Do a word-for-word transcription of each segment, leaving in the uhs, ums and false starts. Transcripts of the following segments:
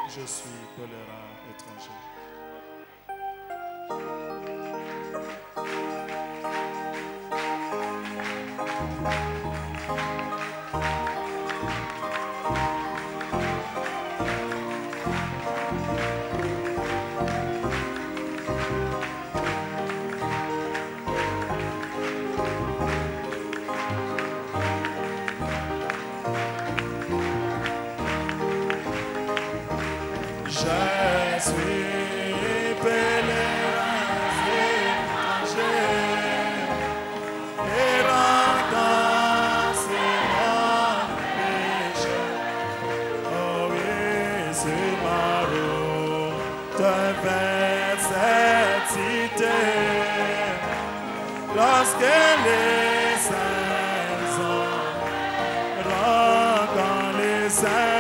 Je suis pèlerin étranger. Je suis pèlerin étranger, errant dans ce monde péché. Oh oui, sur ma route vers cette cité, lorsque les saints ont rencontré les saints.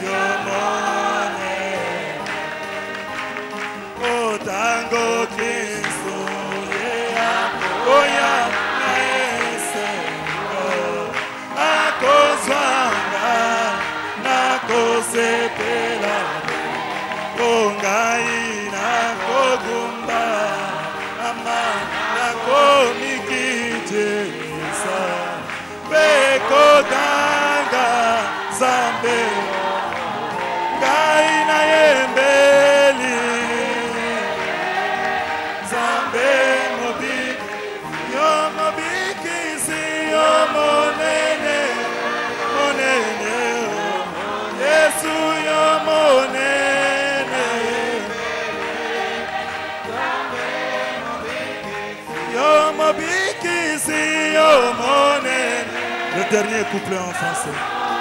Otango Kristo yea oya naeseko akozwanga nakosepela ongai nakogumba ama nakomikitisa pekodanga zambe ngai nayembeli zambe mobiki yo mobikisi yo monene monene Yesu yo monene yo mobikisi yo monene. Le dernier couplet en français.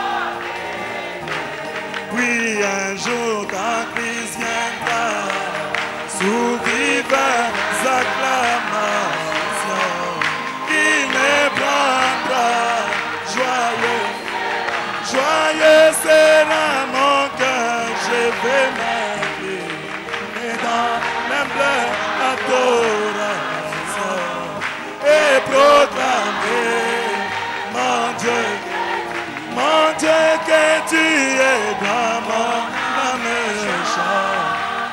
Puis un jour quand Christ viendra sous vives acclamations, il me prendra joyeux, joyeux sera mon cœur, je vais m'appeler et dans l'humble adoration et proclamer mon Dieu, mon Dieu que tu es dans mon âme chante.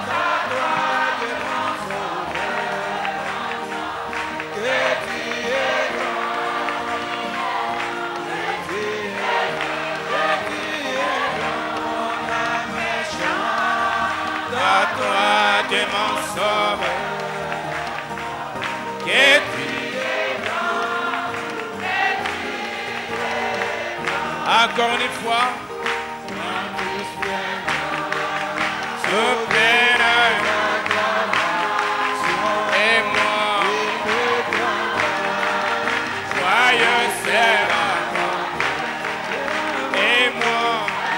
Toi de mon sauveur, que tu es grand, encore une fois, souverain, et moi, joyeux sera, et moi,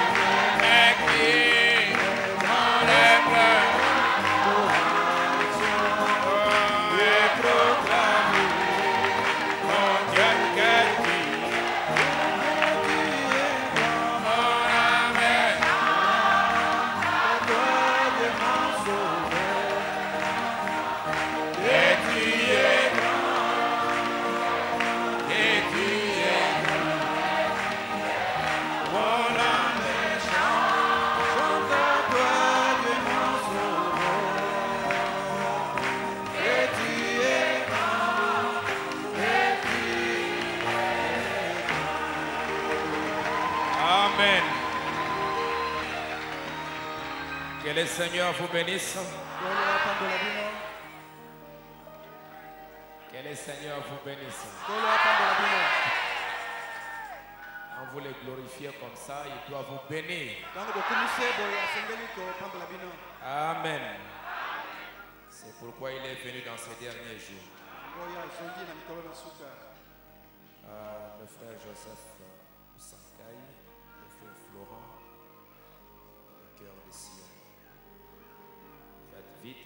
Amen. Que le Seigneur vous bénisse. Que le Seigneur vous bénisse. On vous le glorifier comme ça, il doit vous bénir. Amen. C'est pourquoi il est venu dans ces derniers jours. Euh, le frère Joseph Sankai, le frère Florent, le cœur de Sion. Faites vite.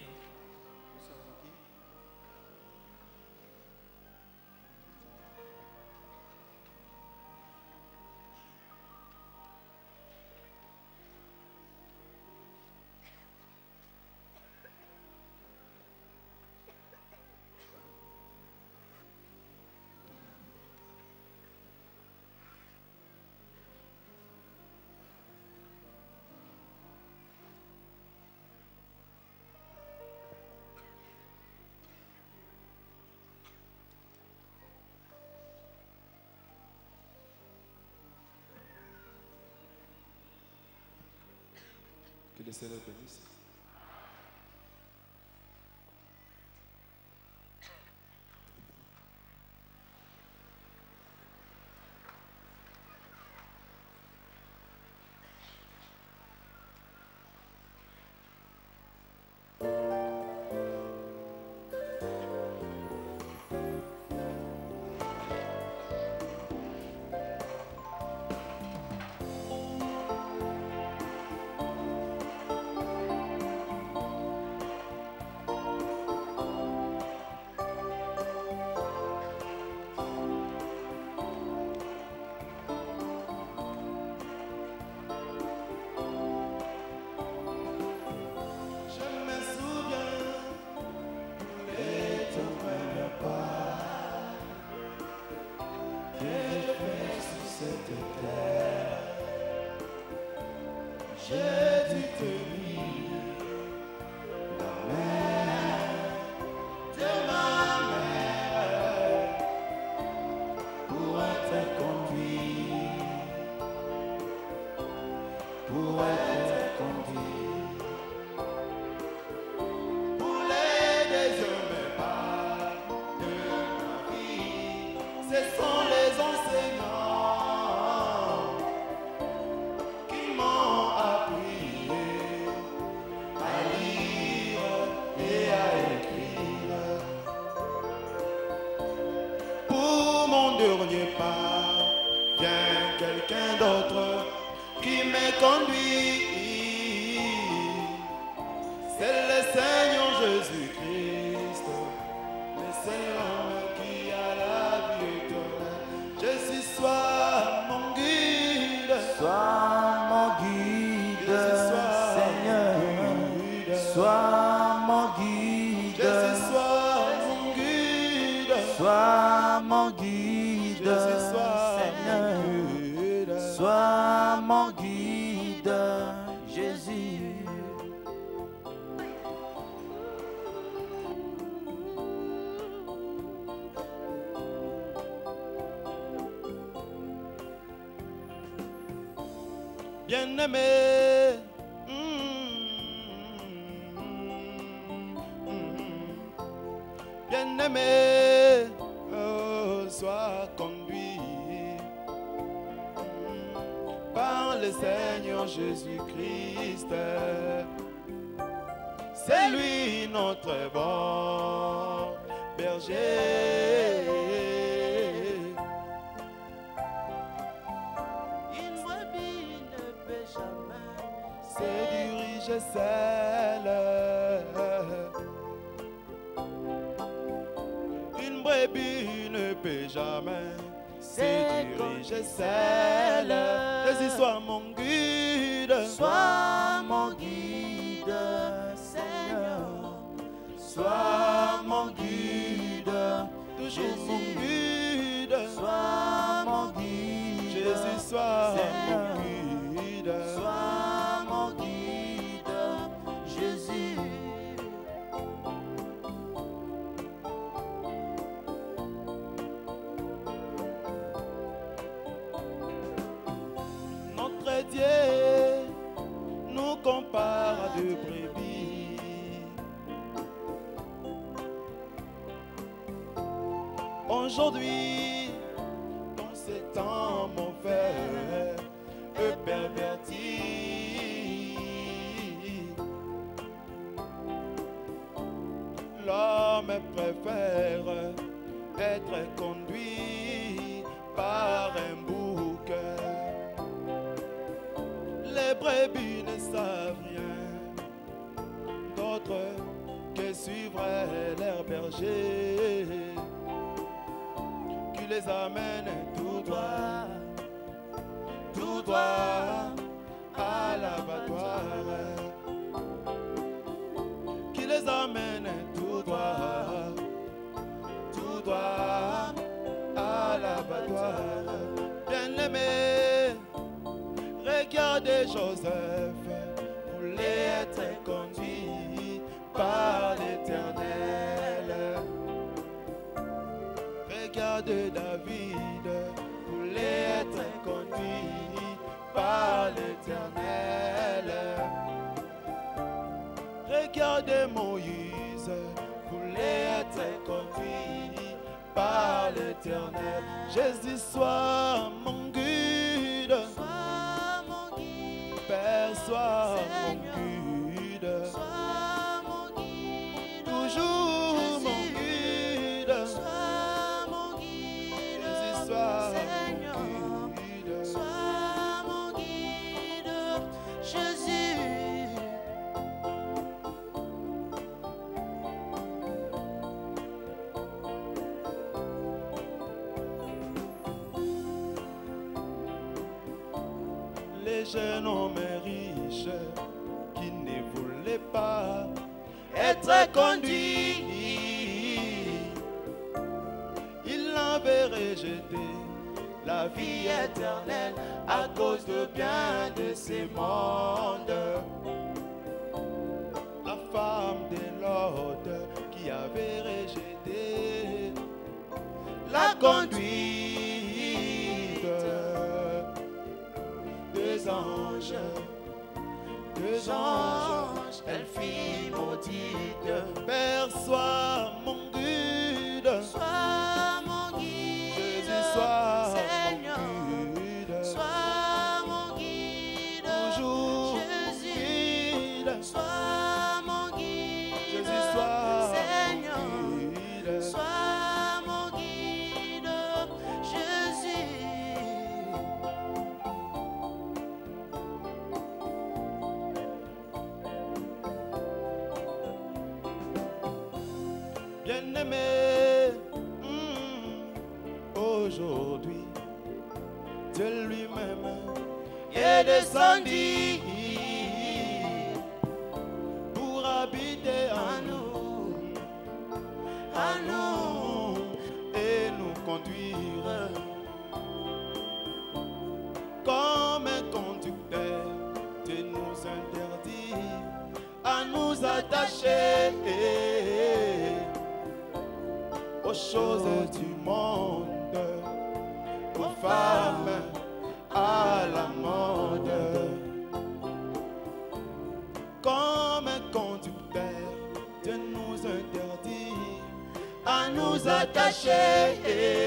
Que le Seigneur bénisse. Jésus te lie, la mère de ma mère, pour être conduit, pour être conduit, pour les déshommes pas de ma vie, ce sont les enseignants qui m'ont appris à lire et à écrire. Pour mon dernier pas, vient quelqu'un d'autre qui me conduit. C'est le Seigneur Jésus-Christ, le seul homme qui a la vie éternelle. Jésus soit mon guide, Sois mon guide, Jésus soit Seigneur. mon guide. Sois mon guide. Jésus soit mon guide, Sois mon guide, Jésus soit Seigneur. mon guide. Sois mon guide, Jésus. Bien-aimé, mm, mm, bien-aimé, oh, sois conduit mm, par le Seigneur Jésus-Christ. C'est lui notre bon berger. Une brebis ne peut jamais C'est du riche sel. Une brebis ne peut jamais. C'est du riche sel. Jésus soit mon guide. Sois mon guide, Seigneur. Sois mon guide, Toujours mon Jésus. guide. Sois mon guide, Jésus soit Seigneur. mon guide. Sois mon guide, Jésus. Notre Dieu nous compare à deux brebis. Aujourd'hui, dans ces temps mauvais et pervertis, l'homme préfère être conduit par un bouc. Les brebis ne savent rien d'autre que suivre leur berger, qui les amène tout droit, tout droit à l'abattoir, qui les amène tout droit, tout droit à l'abattoir. Bien-aimé, regardez Joseph, voulait être conduit par l'Éternel. Regardez David, voulait être conduit par l'Éternel. Regardez Moïse, voulait être conduit par l'Éternel. Jésus soit mon guide, Sois mon guide, Père soit mon Seigneur. guide, sois mon guide, toujours mon Jésus. guide. Sois mon guide, Jésus soit Seigneur. mon guide. Sois mon guide, Jésus. Les jeunes hommes riches qui ne voulaient pas être conduits, ils l'avaient rejeté, la vie éternelle, à cause de bien de ces mondes. conduite des anges, des anges, elle fit maudite. Père, sois mon guide, Sois mon guide, Jésus, sois Seigneur. mon guide. Sois mon guide, Toujours Jésus. guide. Sois mon guide, Jésus, sois Seigneur. mon guide. Sois mon guide, Jésus. Bien-aimé, mm, aujourd'hui, Dieu lui-même est descendu pour habiter en nous, À nous, et nous conduire comme un conducteur. Dieu nous interdit à nous attacher aux choses du monde, aux femmes, à la mode. Comme un conducteur, Dieu nous interdit à nous attacher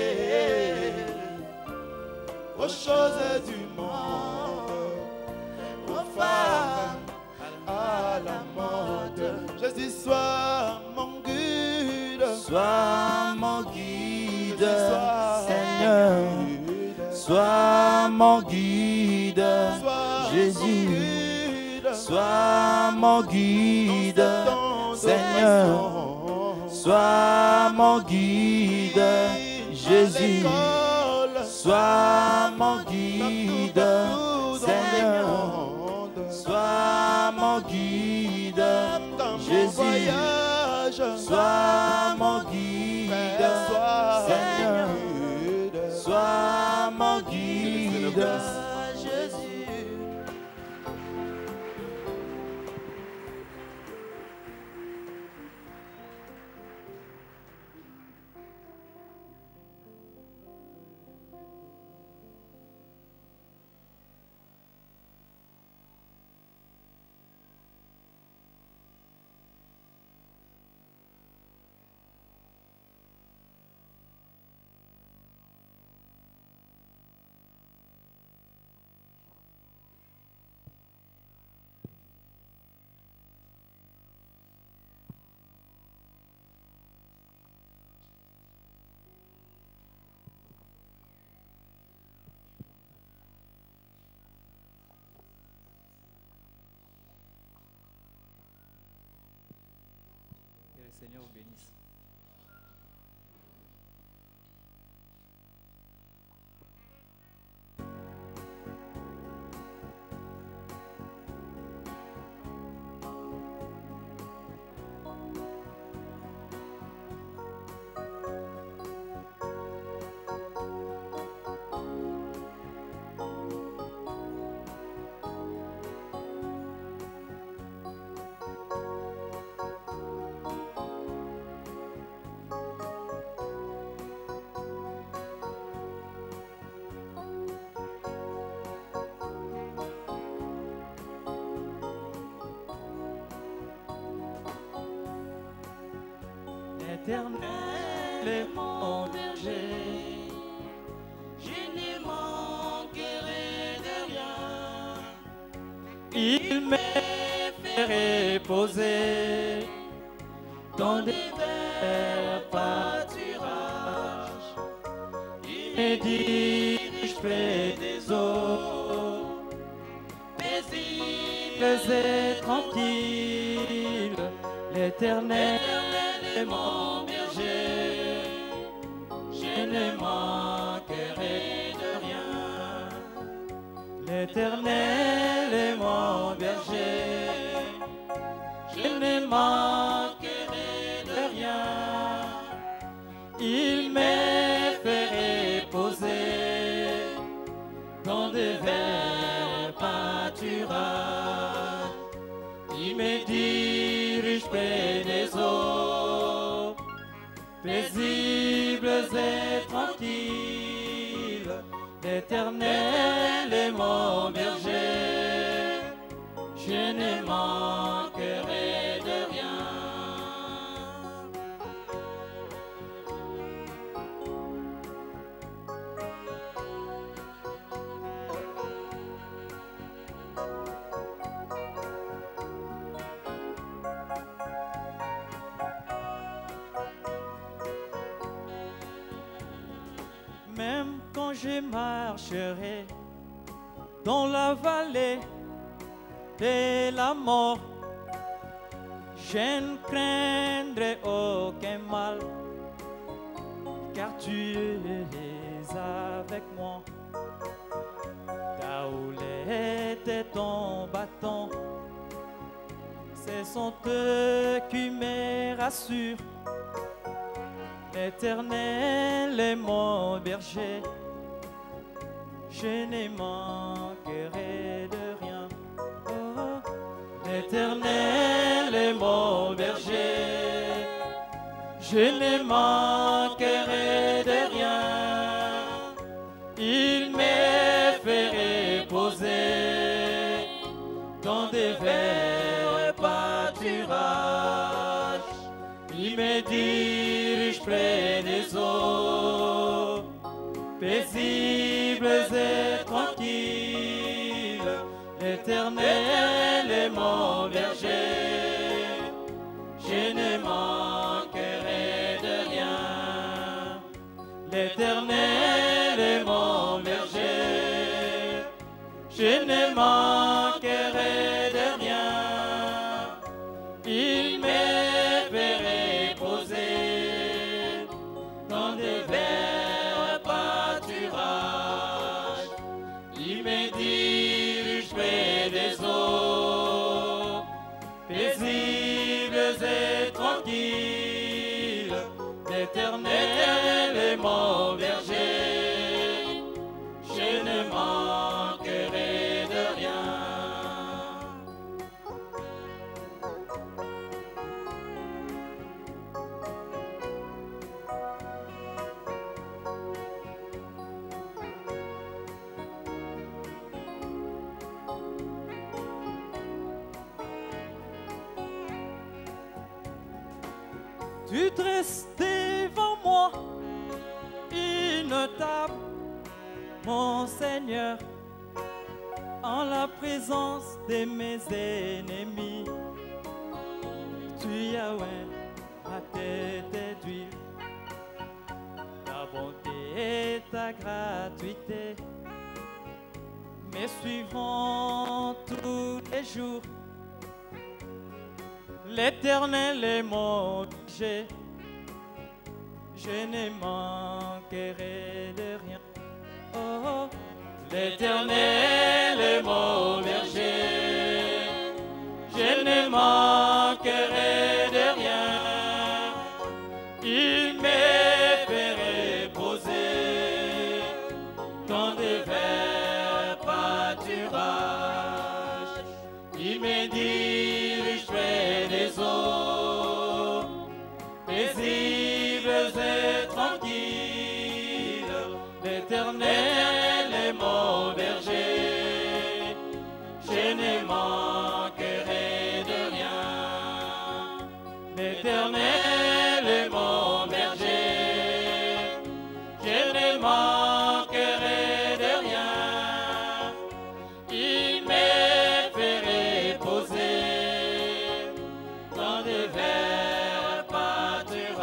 aux choses du monde, aux femmes, à la mode. Jésus, sois mon guide, Sois mon guide, Jésus, sois Seigneur. mon guide. Sois mon guide, Sois Jésus. mon guide. Sois mon guide, Dans cette Seigneur. maison. Sois mon guide, Jésus. Sois mon guide, Seigneur. Sois mon guide, Jésus. Sois mon guide, Seigneur. Sois mon guide. Jésus. Que le Seigneur vous bénisse. Éternel est mon berger, Je ne manquerai de rien. il me fait reposer dans des verts pâturages. Il me dirige près des eaux paisibles et tranquilles. L'Éternel est mon berger, je ne manquerai de rien. L'Éternel est mon berger, je ne manquerai de rien. Il me fait reposer dans de verts pâturages. Il me dirige près des eaux paisibles et tranquilles. L'Éternel est mon berger, je ne manquerai de rien. Même quand je marcherai dans la vallée de la mort, je ne craindrai aucun mal, car tu es avec moi. Ta houlette et ton bâton, ce sont eux qui me rassurent. L'Éternel est mon berger, je ne manquerai de rien. Oh, l'Éternel est mon berger, je ne manquerai de rien. Il me fait reposer dans des verts pâturages. Il me dirige près des eaux paisibles et tranquilles. L'Éternel est mon berger, je ne manquerai de rien. L'Éternel est mon berger, je ne manquerai de rien. Il me fait reposer dans des verts pâturages. Il me dirige près des eaux paisibles et tranquilles. L'Éternel est mon berger, je ne manquerai de rien. Tu dresses devant moi une table, mon Seigneur, en la présence de mes ennemis. Tu as oint ma tête d'huile, ta bonté et ta gratuité me suivront tous les jours. L'Éternel est mon berger, je ne manquerai de rien. Oh, l'Éternel est mon berger, je ne manquerai de rien. Il me fait reposer dans des verts pâturages. Il me dirige près des eaux paisibles et tranquilles. L'Éternel est mon berger, je ne manquerai de rien. L'Éternel est mon berger, je ne manquerai de rien. Il me fait reposer dans des verts pâturages.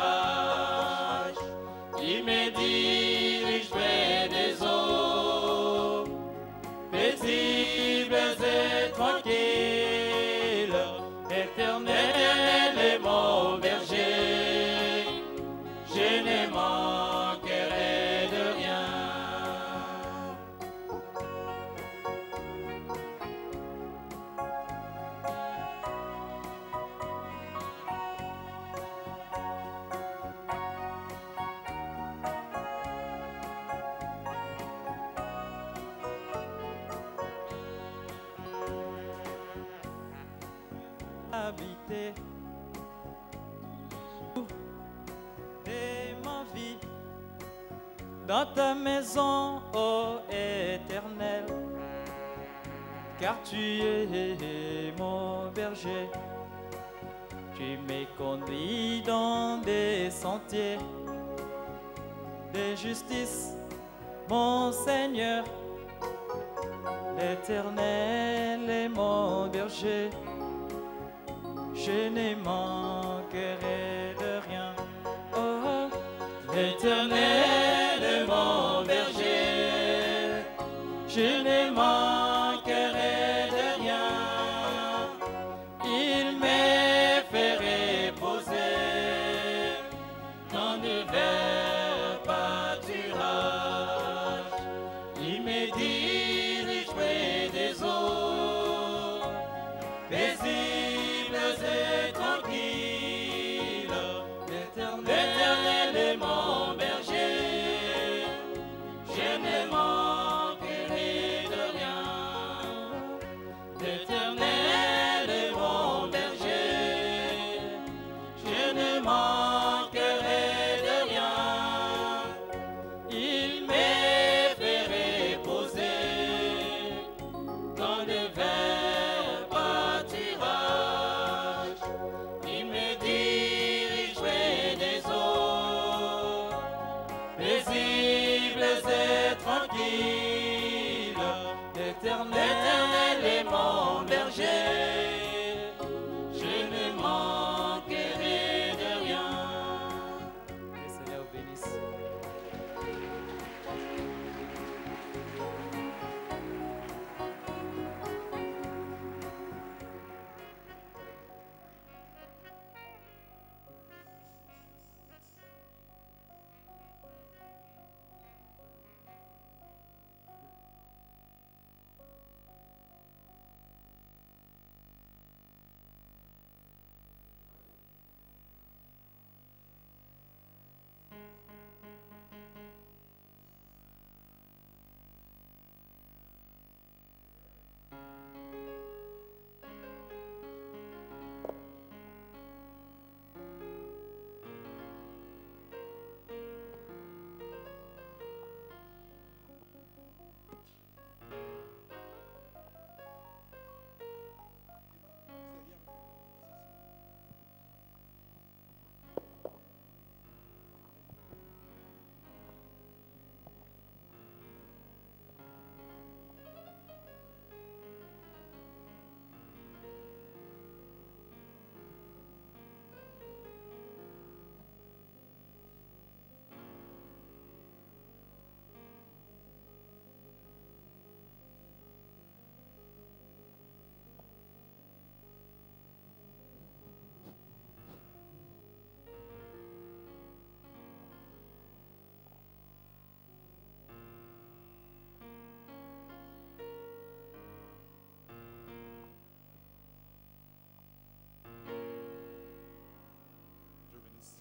Il me dirige près des eaux paisibles et tranquilles. L'Éternel est mon berger, je ne manquerai de rien. Habiter de ma vie dans ta maison, ô Éternel, car tu es mon berger. Tu m'es conduit dans des sentiers de justice, mon Seigneur. L'Éternel est mon berger, je ne manquerai de rien. Oh, l'Éternel est mon berger, je ne manquerai de rien. Il me fait reposer dans de verts pâturages. Il me dirige près des eaux paisibles et tranquilles. L'Éternel est mon berger, je ne manquerai de rien. L'Éternel est mon berger, je ne manquerai de rien. Il me fait reposer dans de verts pâturages. Il me dirige près des eaux paisibles et tranquilles. L'Éternel est mon berger, je ne manquerai de rien. Que le Seigneur vous bénisse. Dieu bénisse.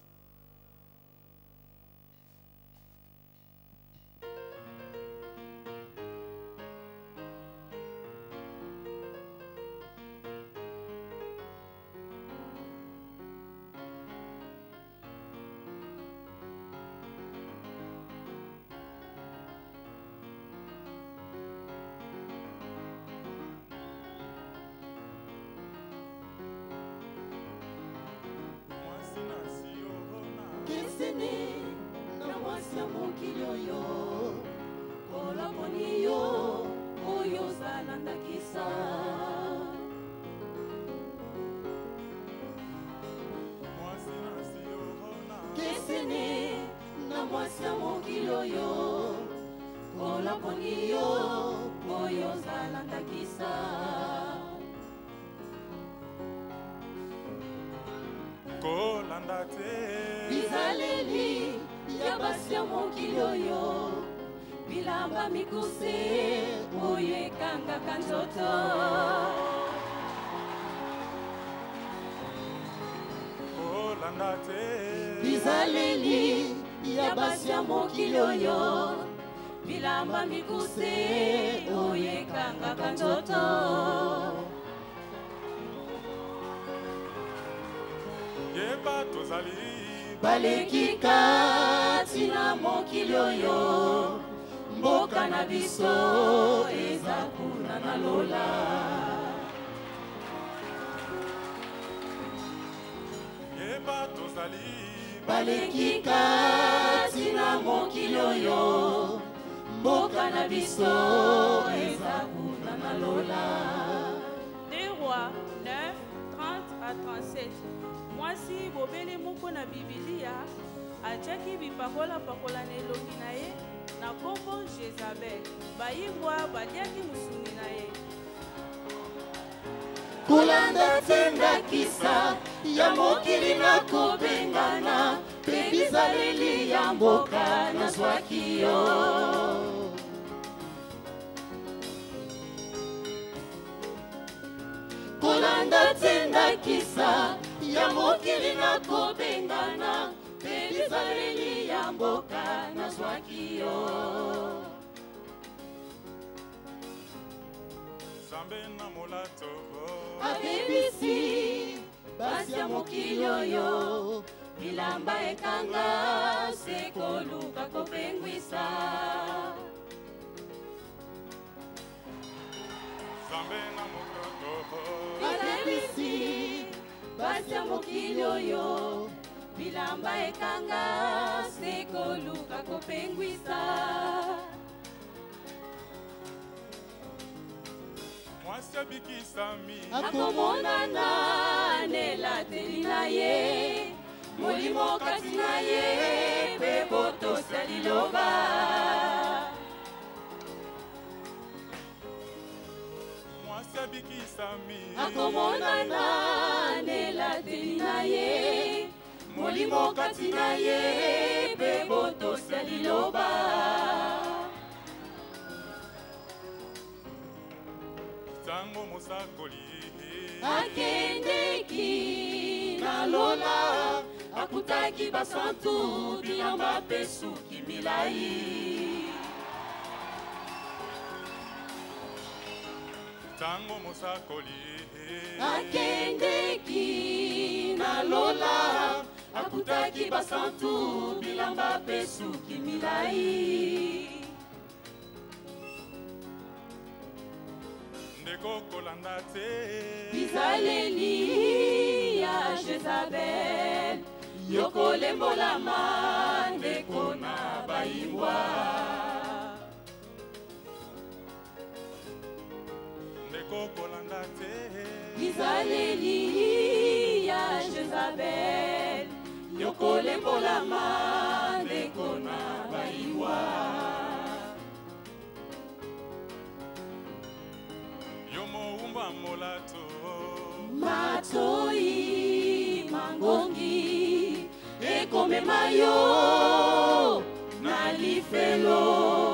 Mwasi nasi orona. Kesene na mwasi ya mokili oyo kolaponi yo oyo ozala ndakisa. Mwasi nasi orona. Kesene na mwasi ya mokili oyo kolaponi yo oyo ozala ndakisa. Kolanda te. Bizaleli ya basi ya mokili oyo bilamba mikuse oyo ekangaka nzoto. Kolanda te. Bizaleli ya basi ya mokili oyo bilamba mikuse oyo ekangaka nzoto. Yeba tozali. Baleki kati kati na mokili oyo mboka na biso eza kuna na lola yeba tozali baleki kati na mokili oyo mboka na biso eza kuna na lola. Deux Rois neuf, trente à trente-sept. Mwasi bobele moko na Bibilia atiaki bipakola pakola na elongi na ye na kombo Jezabel. Bayingwa baliaki musuni na ye. Kolanda tendakisa ya mokili na kobengana mpe bizaleli ya mboka nazwaki yo. Kolanda tendakisa ya mokili na kobengana mpe bizaleli ya mboka nazwaki yo. Zambe na molato abebisi basi ya mokili oyo bilamba ekanga sekoluka kopengwisa. Zambe na molato abebisi basi ya mokili oyo bilamba ekanga sekoluka kopengwisa. mwasi abikisami akomonana nelateli na ye molimo kati na ye mpe botosa liloba. mwasi abikisami akomonana nelateli na ye molimo kati na ye mpe botosa liloba. tango mosakoli akendeki na lola akutaki basantu bilamba mpe suki milai. tango mosakoli akendeki na lola akutaki basantu bilamba mpe suki milai. ndeko kolanda te bizaleli ya Jezabel yokolembolama ndeko na bayimbwa. ndeko kolanda te bizaleli ya Jezabel yokolembolama ndeko na bayimbwa. molato matoi mangongi ekomema yo na lifelo.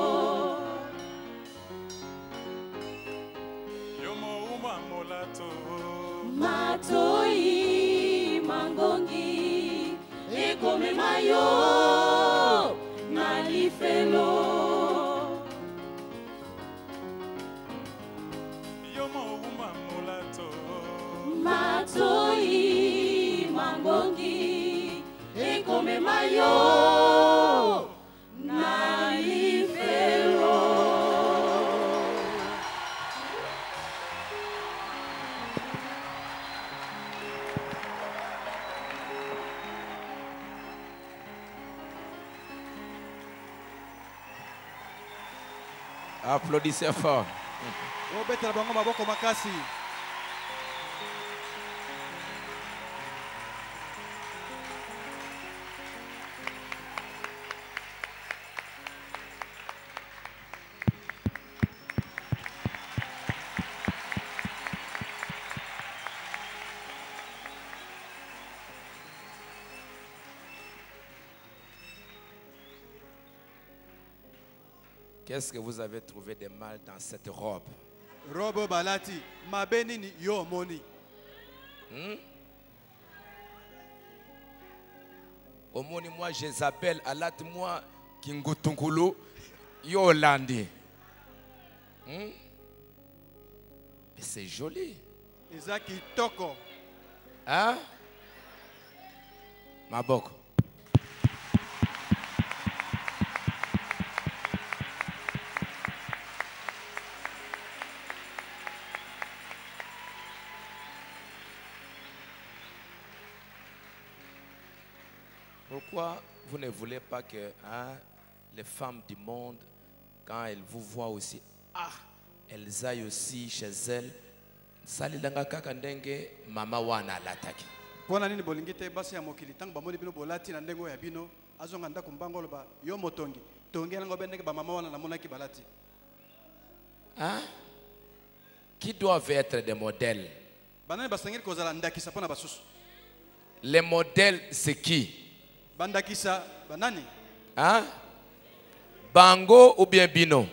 yo moumba molato matoi mangongi ekomema yo na lifelo. matoi mangongi ekomema yo na lifelo. Applaudissez fort. obetela bango maboko makasi. Qu'est-ce que vous avez trouvé de mal dans cette robe? Robe balati mabeni ni yo moni. Hmm? Omoni moi Jezabel alati moi kingutunkulu yo landi. Hmm? C'est joli. Ezaki toko. Hein? Maboko. Pourquoi vous ne voulez pas que hein, les femmes du monde, quand elles vous voient aussi, ah, elles aillent aussi chez elles, salilanga kaka ndenge mama wana lataki. Pona nini bolingite basi ya mokili tango bamoni bino bolati na ndengo ya bino azonga ndako mbango loba yo motongi tongela ngo bendeke ba mama wana namonaki balati. Hein? Qui doivent être des modèles? Banani basangeli kozala ndakisa pona basusu. Les modèles c'est qui? Bandakisa banani? Hein? Bango ou bien bino?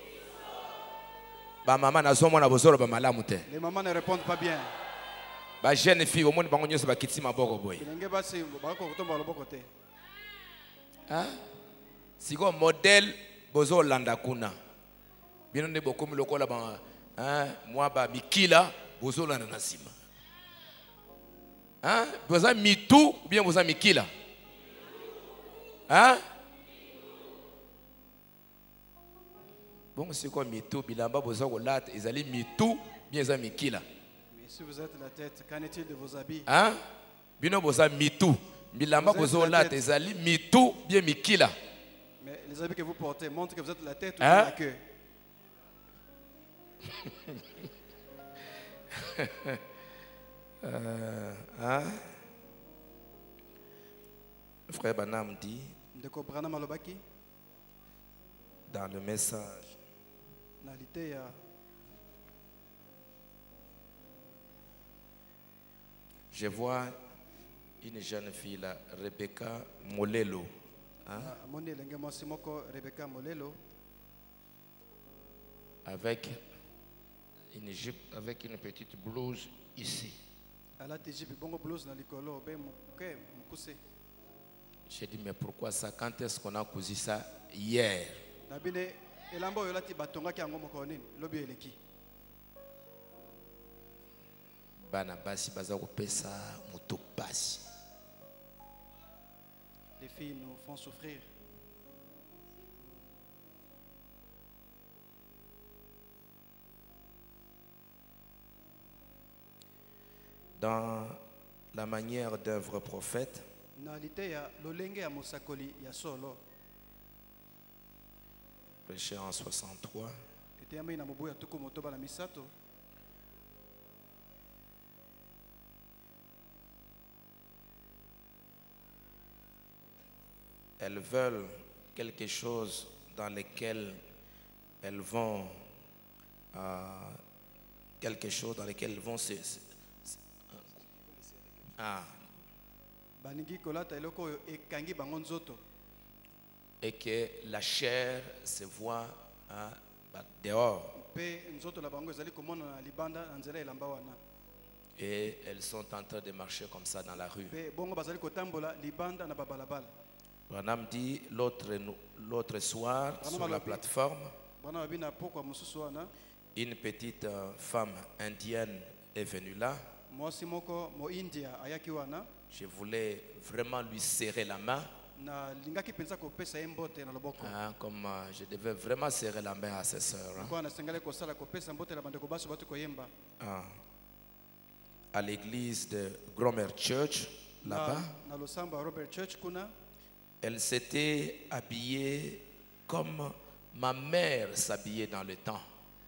Ba maman na zomo na bozoro ba malamu te. Les mamans ne répondent pas bien. Ba jeune fille au monde bango nyoso ba kiti maboko boy. Bilenge basi bako kotomba loboko te. Hein? Siko modèle bozo landa kuna. Bino ne bokomi lokola ba hein moi ba mikila bozo landa na sima. Hein? Boza mitu ou bien boza mikila? Hein? Bon, c'est quoi mitu bilamba boza kolata ezali mitu bien za mikila. Mais si vous êtes la tête, qu'en est-il de vos habits? Hein? Bino boza mitu bilamba boza kolata ezali mitu bien mikila. Mais les habits que vous portez montrent que vous êtes la tête ou hein? la queue. euh, hein? Frère Banam dit dans le message, je vois une jeune fille là, Rebecca Molelo. Hein? Avec une jupe, avec une petite blouse ici. J'ai dit, mais pourquoi ça? Quand est-ce qu'on a cousu ça? Hier. Bana basi baza kopesa moto pasi. Les filles nous font souffrir. Dans la manière d'un vrai prophète, prêché en soixante-trois, elles veulent quelque chose dans lequel elles vont euh, quelque chose dans lequel elles vont se, se, se ah. Et que la chair se voit hein, dehors. Et elles sont en train de marcher comme ça dans la rue. Branham dit l'autre soir sur la plateforme, une petite euh, femme indienne est venue là. Je voulais vraiment lui serrer la main. Hein, comme euh, je devais vraiment serrer la main à ses sœurs. Hein. Ah. À l'église de Gromer Church, là-bas, elle s'était habillée comme ma mère s'habillait dans le temps.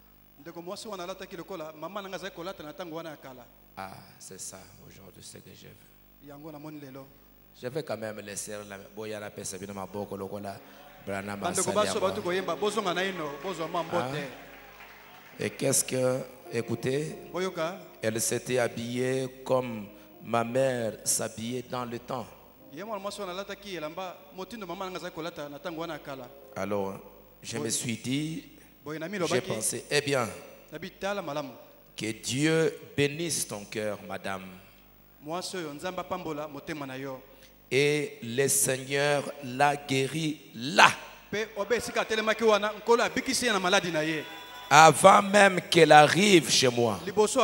Ah, c'est ça aujourd'hui, ce que je veux. Je vais quand même laisser la boyana pesa bino maboko lokola Branham. Et qu'est-ce que, écoutez, elle s'était habillée comme ma mère s'habillait dans le temps. Alors, je me suis dit, j'ai pensé, eh bien, que Dieu bénisse ton cœur, madame. Et le Seigneur l'a guéri là. Avant même qu'elle arrive chez moi.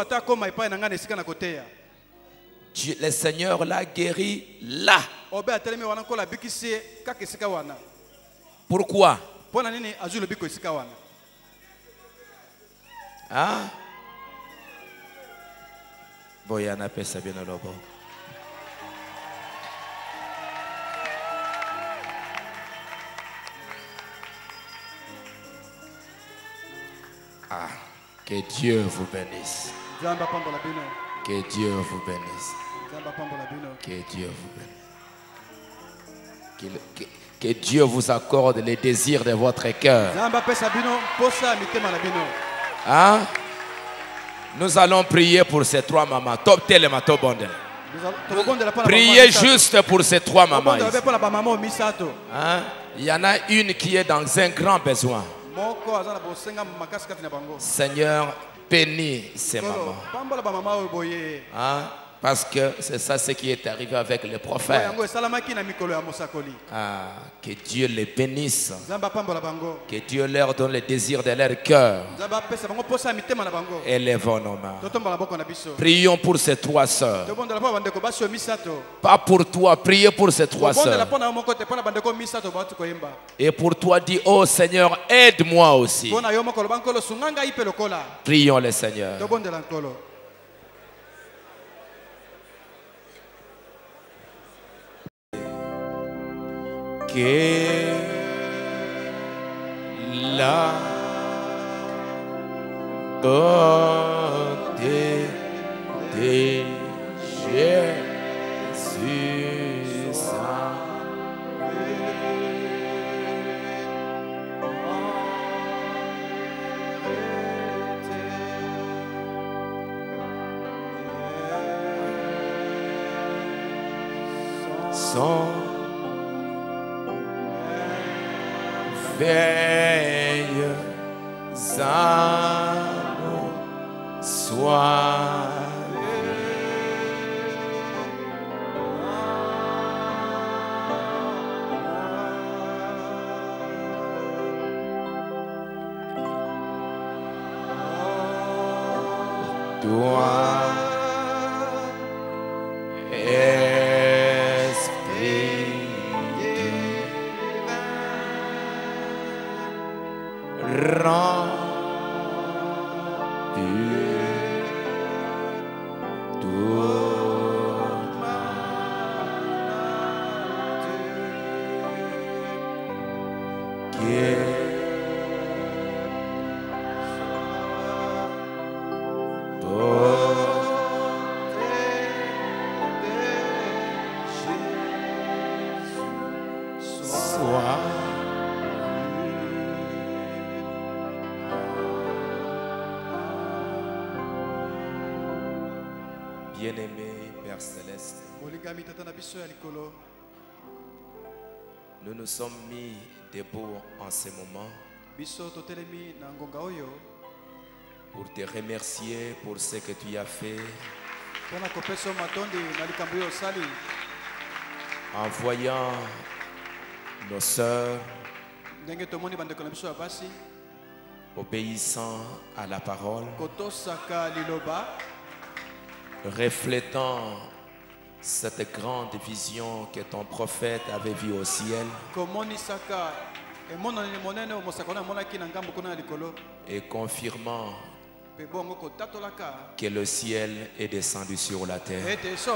Dieu, le Seigneur l'a guéri là. Pourquoi? Hein? Boyana pesa bien lobo. Que Dieu vous bénisse. Que Dieu vous bénisse. Que Dieu vous bénisse. Qu'il- Que, que Dieu vous accorde les désirs de votre cœur. Hein? Nous allons prier pour ces trois mamans. Top telema, top bondel. Priez juste pour ces trois mamans ici. Hein? Il y en a une qui est dans un grand besoin. Seigneur, bénis ces mamans. Hein? Parce que c'est ça ce qui est arrivé avec le prophète. Ah, que Dieu les bénisse. Que Dieu leur donne le désir de leur cœur. Élevons nos mains. Prions pour ces trois sœurs. Pas pour toi, priez pour ces trois sœurs. Et pour toi, dis, oh Seigneur, aide-moi aussi. Prions le Seigneur. Que la bonté de Jésus Saint son veille amour soit toi Bien-aimé Père Céleste, nous nous sommes mis debout en ce moment pour te remercier pour ce que tu as fait en voyant nos sœurs obéissant à la parole, reflétant cette grande vision que ton prophète avait vue au ciel et confirmant que le ciel est descendu sur la terre.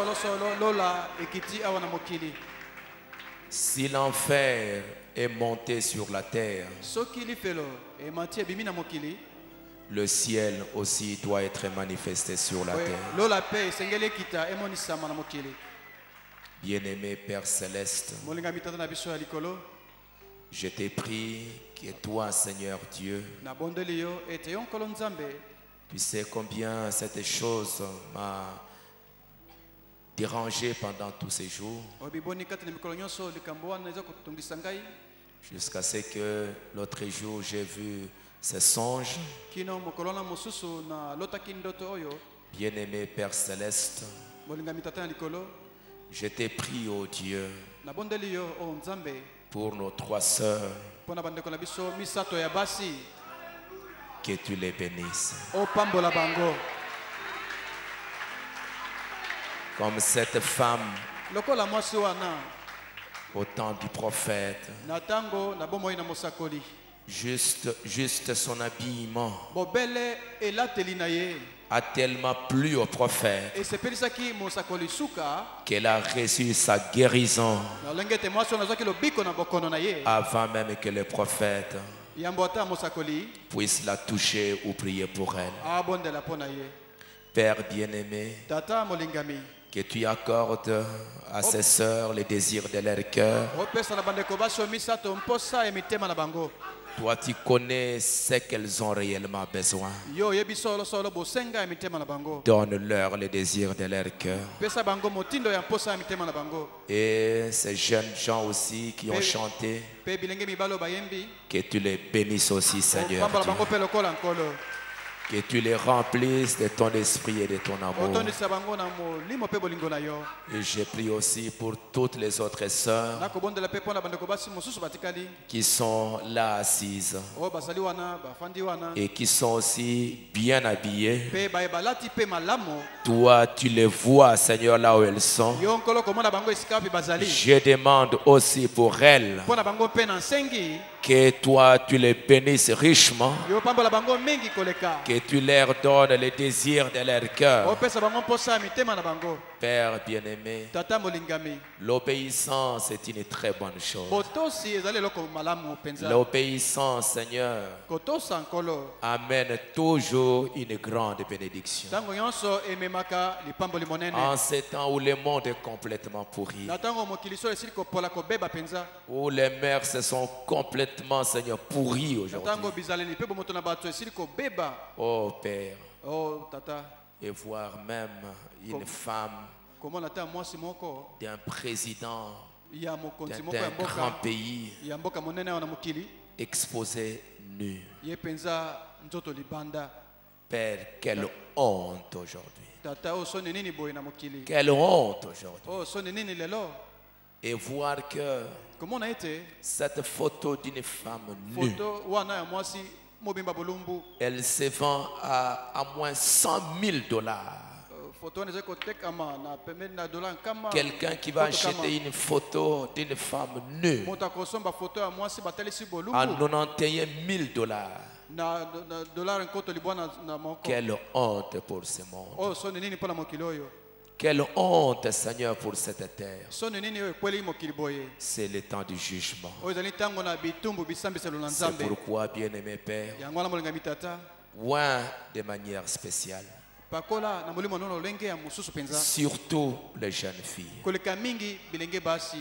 Si l'enfer est monté sur la terre, le ciel aussi doit être manifesté sur la terre. Bien-aimé Père Céleste, je t'ai pris que toi, Seigneur Dieu, tu sais combien cette chose m'a dérangé pendant tous ces jours, jusqu'à ce que l'autre jour j'ai vu ces songes. Bien-aimé Père Céleste, je t'ai pris, ô Dieu, pour nos trois sœurs, que tu les bénisses. Comme cette femme au temps du prophète, juste, juste son habillement a tellement plu au prophète qu'elle a reçu sa guérison avant même que le prophète puisse la toucher ou prier pour elle. abondela mpo na ye. Père bien-aimé, Tata molingami, que tu accordes à ces sœurs les désirs de leur cœur. opesa na bandeko baso misato mposa ya mitema na bango. Toi, tu connais ce qu'elles ont réellement besoin. Yo yebi solo solo bosenga ya mitema na bango. Donne-leur les désirs de leur cœur. Pesa bango motindo ya mposa ya mitema na bango. Et ces jeunes gens aussi qui ont chanté, Pe bilenge mibalo bayembi, que tu les bénisses aussi, Seigneur pambola bango Dieu. pe lokola nkolo. Que tu les remplisses de ton esprit et de ton amour. Otondisa bango na molimo pe bolingo na yo. Et je prie aussi pour toutes les autres sœurs Nakobondela pe pona bandeko basi mosusu batikali. qui sont là assises O basali wana, bafandi wana. et qui sont aussi bien habillées. Pe baye balati pe malamo. Toi, tu les vois, Seigneur, là où elles sont. Yo nkolo komona bango esika pe bazali. Je demande aussi pour elles Pona bango pe na nsengi. que toi, tu les bénisses richement, Yo pambola bango mingi koleka. que tu leur donnes les désirs de leur cœur. Opesa bango mposa ya mitema na bango. Père bien-aimé, Tata molingami. l'obéissance est une très bonne chose. Botosi ezali eloko malamu penza. L'obéissance, Seigneur, Kotosa nkolo. amène toujours une grande bénédiction. Tango nyonso ememaka lipamboli monene. En ces temps où le monde est complètement pourri, Na tango mokili so esili kopola kobeba penza. où les mers se sont complètement, Seigneur, pourries Na tango aujourd'hui. bizaleli pe bomoto na bato esili kobeba. Oh Père, Oh tata, et voir même une femme komona ta mwasi moko d'un président ya mokonzi d'un moko ya d'un grand mboka pays ya mboka monene wana mokili exposé nu. ye penza nzoto libanda. Père, quelle honte aujourd'hui. Tata o soni nini boye na mokili. Quelle honte aujourd'hui. Oh soni nini lelo. Et voir que Komona ete cette photo d'une femme nue, foto wana ya mwasi mobimba bolumbu. elle se vend à, à moins cent mille dollars. Uh, Foto wana ezali kotekama na pembeni na dola nkama. Quelqu'un qui va Foto kama. acheter une photo d'une femme nue Moto akosomba foto ya mwasi batalisi à bolumbu. quatre-vingt-onze mille dollars. Na na dollar nkoto libwa na, na moko. Quelle honte pour ce monde. Oh soni nini mpona mokili oyo. Quelle honte, Seigneur, pour cette terre. Soni nini oyo ekweli mokili boye. C'est le temps du jugement. Oyo ezali ntango na bitumbu bisambiselo na C'est nzambe. pourquoi, bien-aimé Père, Yango wana molingami tata. oint de manière spéciale, Pakola na molimo nono lenge ya mususu penza. surtout les jeunes filles. Koleka mingi bilenge basi.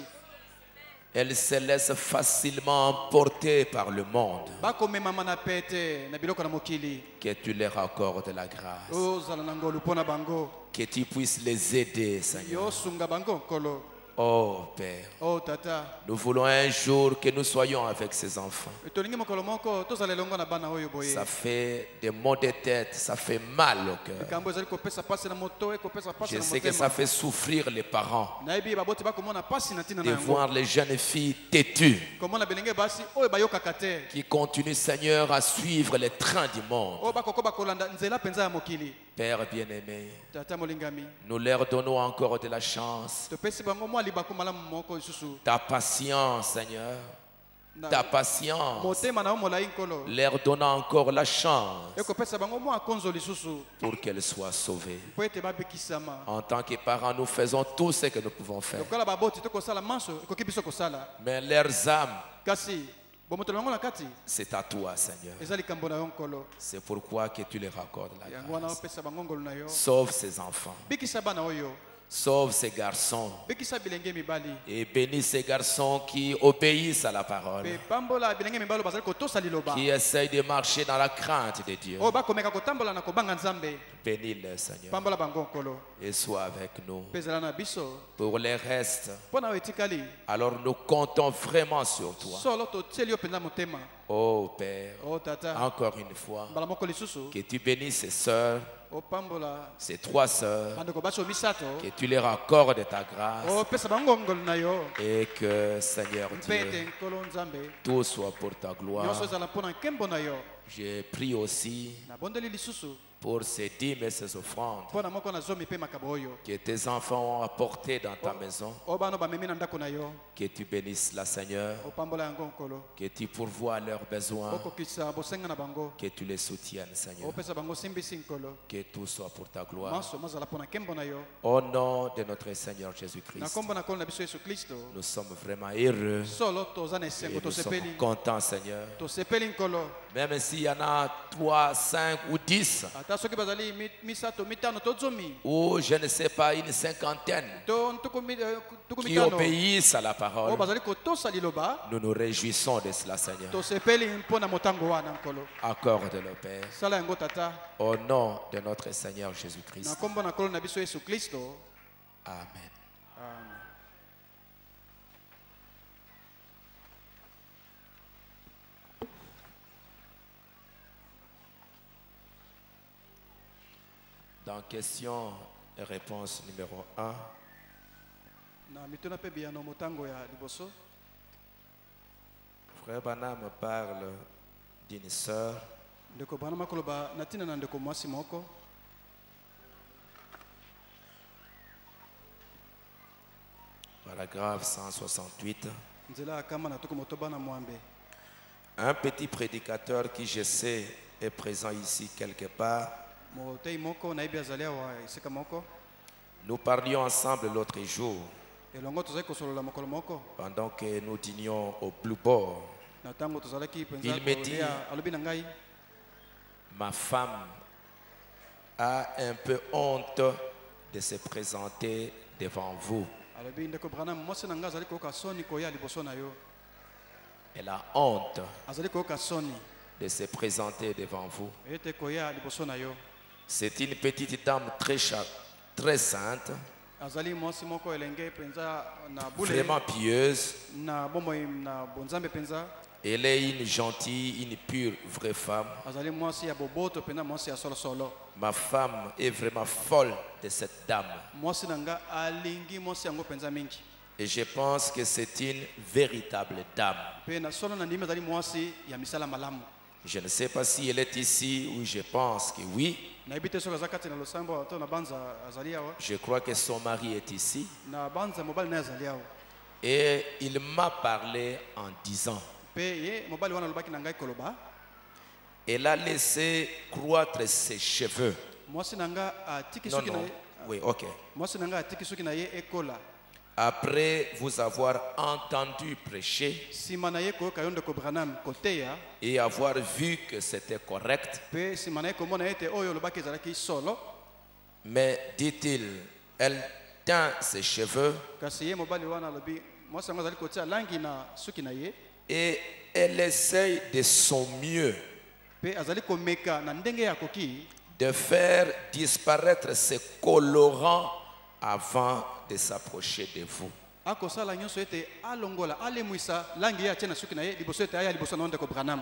Elles se laissent facilement emporter par le monde. Bakomemama na pete na biloko na mokili. Que tu leur accordes la grâce. Ozala na ngolu mpona bango. Que tu puisses les aider, Seigneur. Yo sunga bango nkolo. Oh Père, Oh tata. nous voulons un jour que nous soyons avec ces enfants. Tolingi mokolo moko tozala elongo na bana oyo boye. Ça fait des maux de tête, ça fait mal au cœur. Kambo ezali kopesa pasi na moto e kopesa pasi Je na sais que ça motema. fait souffrir les parents Nayebi baboti bakomona pasi na tina de na yango. voir les jeunes filles têtues Komona bilenge basi oyo bayokaka te. qui continuent, Seigneur, à suivre les trains du monde. Oyo bakoko bakolanda nzela penza ya mokili. Père bien-aimé, Tata molingami. nous leur donnons encore de la chance. Topesi bango mwa libako malamu moko lisusu. Ta patience, Seigneur, Na- ta patience, motema na yo molai nkolo. leur donnant encore la chance ekopesa bango mwa konzo lisusu pour qu'elles soient sauvées. mpo ete babekisama. En tant que parents, nous faisons tout ce que nous pouvons faire. lokola baboti tokosala manso ekoki biso kosala. Mais leurs âmes, kasi bomotolo bango na kati c'est à toi, Seigneur. eza likambo na yo nkolo. C'est pourquoi que tu leur accordes la yango wana grâce. opesa bango ngolu na yo. Sauve ces enfants, bikisa bana oyo. sauve ces garçons bikisa bilenge mibali. et bénis ces garçons qui obéissent à la parole, mpe pambola bilenge mibali oyo bazali kotosa liloba. qui essayent de marcher dans la crainte de Dieu. oyo bakomeka kotambola na kobanga nzambe. Bénis-les, Seigneur, pambola bango nkolo. et sois avec nous. mpe ezala na biso. Pour les restes, mpo na oyo etikali. alors nous comptons vraiment sur toi. solo totieli yo mpenza motema. Oh Père, o tata. encore une fois, mbala moko lisusu. que tu bénisses ces sœurs, opambola ces trois sœurs, bandeko basi oyo misato. que tu leur accordes ta grâce opesa bango ngolu na yo. et que, Seigneur mpe Dieu, ete nkolo nzambe. tout soit pour ta nyonso gloire. ezala mpo na nkembo na yo. Je prie aussi nabondeli lisusu pour ces dîmes et ces offrandes mpo na moko nazomi mpe makabo oyo que tes enfants ont apportées dans ta maison. oyo bana bamemi na ndako na yo Que tu bénisses la Seigneur, opambola yango nkolo que tu pourvoies leurs besoins, okokisa bosenga na bango que tu les soutiennes, Seigneur. opesa bango simbisi nkolo Que tout soit pour ta gloire. maso mazala mpo na nkembo na yo Au nom de notre Seigneur na Jésus-Christ, nkombo na nkolo na biso yesu kristo nous sommes vraiment heureux solo toza na et esengo nous sommes tosepeli contents, Seigneur. tosepeli nkolo Même s'il y en a trois, cinq ou dix, ata soki bazali mi- misato mitano to zomi ou je ne sais pas, une cinquantaine, to ntuku mi- eh, tuku qui mitano obéissent à la oyo parole, bazali kotosa liloba nous nous réjouissons de cela, Seigneur. tosepeli mpo na motango wana nkolo Accorde-le, Père, sala yango tata au nom de notre Seigneur na Jésus-Christ. nkombo na nkolo na biso yesu kristo Amen. amen. Dans question et réponse numéro un, na mituna mpe biyano motango ya liboso Frère Bana me parle d'une sœur ndeko bana makoloba na ntina na ndeko mwasi moko paragraphe cent soixante-huit. nzela ya kama na tuku motoba na mwambe Un petit prédicateur qui, je sais, est présent ici quelque part. motei moko nayebi azali awa esika moko Nous parlions ensemble l'autre jour, elongo tozali kosolola mokolo moko pendant que nous dînions au Blue Ball. na ntango tozalaki mpenza Il me dit- kolia alobi na ngai Ma femme a un peu honte de se présenter devant vous. alobi ndeko branam mwasi na ngai azali koyoka soni koya liboso na yo Elle a honte azali koyoka soni de se présenter devant vous. ete koya liboso na yo C'est une petite dame très, cha- très sainte, azali mwasi moko elenge mpenza na bule vraiment pieuse. na bomoi na bonzambe mpenza Elle est une gentille, une pure, vraie femme. azali mwasi ya boboto mpenza mwasi ya solosolo Ma femme est vraiment folle de cette dame. mwasi na nga alingi mwasi yango mpenza mingi Et je pense que c'est une véritable dame. mpe na solo na ndimi azali mwasi ya misala malamu Je ne sais pas si elle est ici ou je pense que oui. nayebi te soki aza kati na losambo to na banza azali awa Je crois que son mari est ici. na banza mobali naye azali awa Et il m'a parlé en disant, mpe ye mobali wana alobaki na ngai koloba elle a laissé croître ses cheveux. mwasi na nga atiki Non, soki na non. ye Oui, ok. mwasi na nga atiki soki na ye ekola Après vous avoir entendu prêcher nsima na ye koyoka yo ndeko branam koteya et avoir vu que c'était correct, mpe nsima na ye komona ete oyo olobaki ezalaki solo mais dit-il, elle teint ses cheveux kasi ye mobali wana alobi mwasi yango azali kotia langi na suki na ye et elle essaye de son mieux mpe azali komeka na ndenge ya koki de faire disparaître ces colorants avant de s'approcher de vous. akosala nyonso ete alongola alemwisa langi ye atie na suki na ye liboso ete aya liboso na yo ndeko branam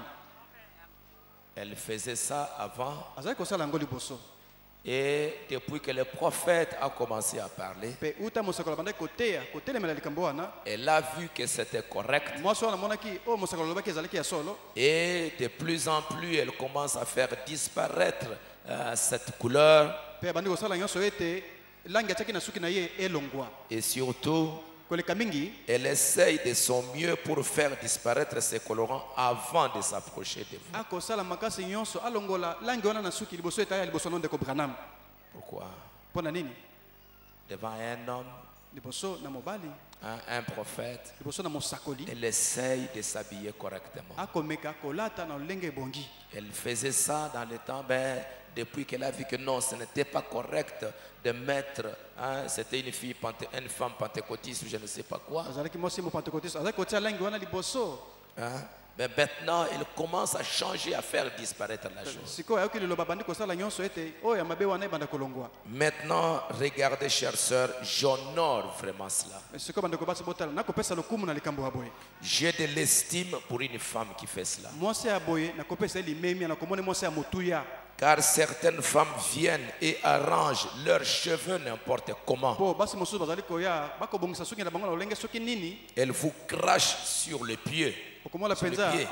Elle faisait ça avant azali kosala yango liboso et depuis que le prophète a commencé à parler, mpe uta mosakolo abandaki koteya kotelemela likambo wana elle a vu que c'était correct mwasi wana amonaki oyo mosakolo alobaki ezalaki ya solo et de plus en plus elle commence à faire disparaître euh, cette couleur mpe abandi kosala nyonso ete langi atiaki na suki na ye elongwa et surtout koleka mingi elle essaye de son mieux pour faire disparaître ces colorants avant de s'approcher de vous. akosala makasi nyonso alongola langi wana na suki liboso ete aya liboso na yo ndeko branam Pourquoi? mpo na nini Devant un homme, liboso na mobali hein, un prophète, liboso na mosakoli elle essaye de s'habiller correctement. akomeka kolata na lolenge ebongi Elle faisait ça dans le temps, ben, depuis qu'elle a vu que non, ce n'était pas correct de mettre, hein, c'était une fille, penté- une femme pentecôtiste ou je ne sais pas quoi. azalaki mwasi mopantekotiste azalaki kotia langi wana liboso Hein. Mais maintenant, elle commence à changer, à faire disparaître la chose. sikoyo ayoki liloba bandi kosala nyonso ete oyo ya mabe wana ebanda kolongwa Maintenant, regardez, chères sœurs, j'honore vraiment cela. sikoyo bandeko basi botala nakopesa lokumu na likambo ya boye J'ai de l'estime pour une femme qui fait cela. mwasi ya boye nakopesa ye limemia nakomoni mwasi ya motuya Car certaines femmes viennent et arrangent leurs cheveux n'importe comment. mpo basi mosusu bazali koya bakobongisa suki na bango na lolenge soki nini Elles vous crachent sur les pieds. sur le pied.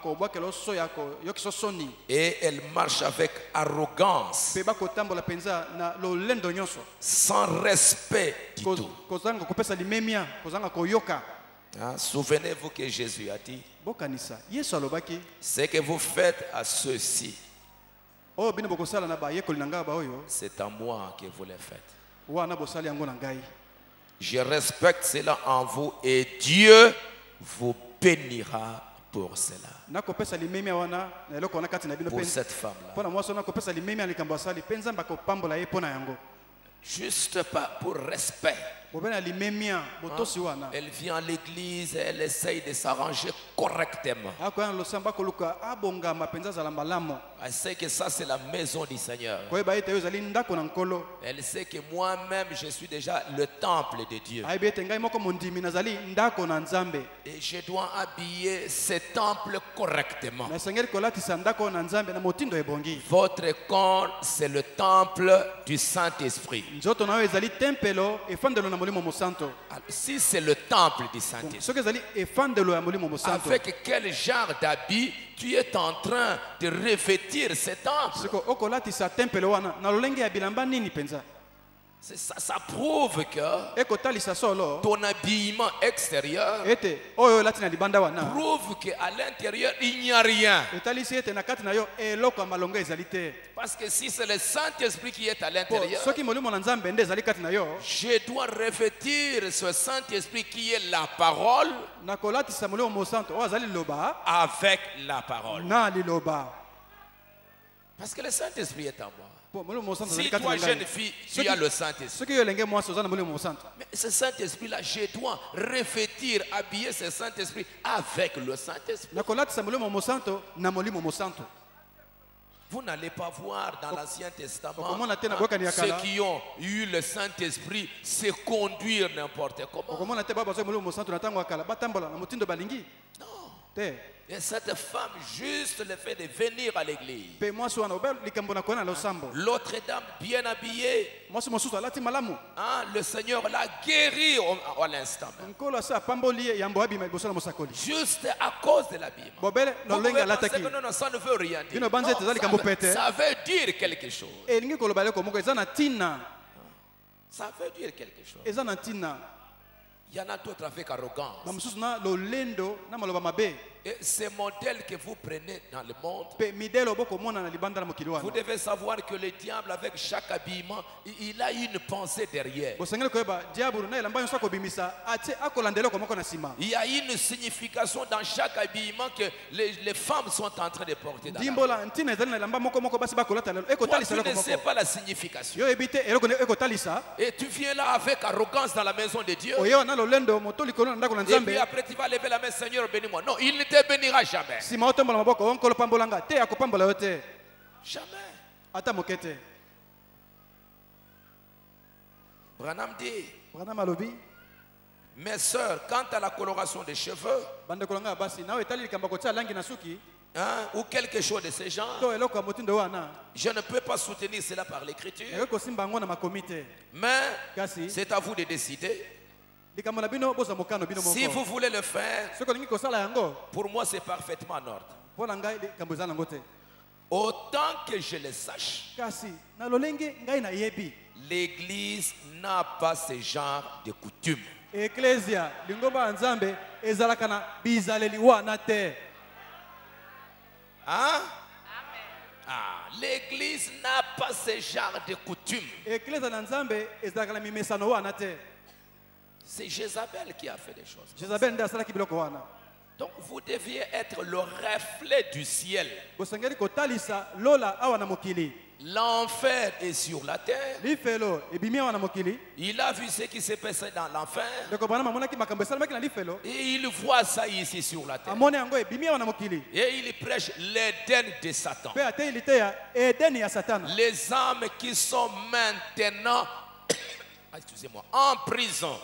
Et elle marche avec arrogance, sans respect du tout. Hein, souvenez-vous que Jésus a dit, ce que vous faites à ceux-ci, c'est à moi que vous les faites. Je respecte cela en vous et Dieu vous bénira pour cela. Pour cette femme-là. Juste pas pour respect. Hein? Elle vient à l'église, elle essaye de s'arranger correctement. Elle sait que ça c'est la maison du Seigneur. Elle sait que moi-même je suis déjà le temple de Dieu. Et je dois habiller ce temple correctement. Votre corps c'est le temple du Saint-Esprit. Si c'est le temple du Saint-Esprit, avec quel genre d'habit tu es en train de revêtir ce temple? Ça, ça prouve que ton habillement extérieur prouve qu'à l'intérieur il n'y a rien. Parce que si c'est le Saint-Esprit qui est à l'intérieur, je dois revêtir ce Saint-Esprit qui est la parole avec la parole. Parce que le Saint-Esprit est en moi. Si toi, jeune fille, tu as le Saint-Esprit, mais ce Saint-Esprit-là, je dois revêtir, habiller ce Saint-Esprit avec le Saint-Esprit. Vous n'allez pas voir dans l'Ancien Testament hein, ceux qui ont eu le Saint-Esprit se conduire n'importe comment. Non. Et cette femme, juste le fait de venir à l'église. L'autre dame bien habillée. Hein, le Seigneur l'a guéri à l'instant même. Juste à cause de l'habillement. Vous pouvez penser que non, non, ça ne veut rien dire. Non, ça, veut, ça veut dire quelque chose. Ça veut dire quelque chose. Il y en a d'autres avec arrogance. Et ces modèles que vous prenez dans le monde, vous devez savoir que le diable, avec chaque habillement, il a une pensée derrière. Il y a une signification dans chaque habillement que les, les femmes sont en train de porter dans la vie. Toi, tu ne sais pas la signification. Et tu viens là avec arrogance dans la maison de Dieu. Et puis après tu vas lever la main, Seigneur, bénis-moi. Non, il ne te bénira jamais. Jamais. Branham dit, mes soeurs, quant à la coloration des cheveux, hein, ou quelque chose de ce genre, je ne peux pas soutenir cela par l'écriture, mais c'est à vous de décider. Si vous voulez le faire, pour moi c'est parfaitement en ordre. Autant que je le sache, l'église n'a pas ce genre de coutume. Hein? Ah, l'église n'a pas ce genre de coutume. C'est Jézabel qui a fait des choses. Donc vous deviez être le reflet du ciel. L'enfer est sur la terre. Il a vu ce qui s'est passé dans l'enfer. Et il voit ça ici sur la terre. Et il prêche l'Éden de Satan. Les âmes qui sont maintenant excusez-moi, en prison.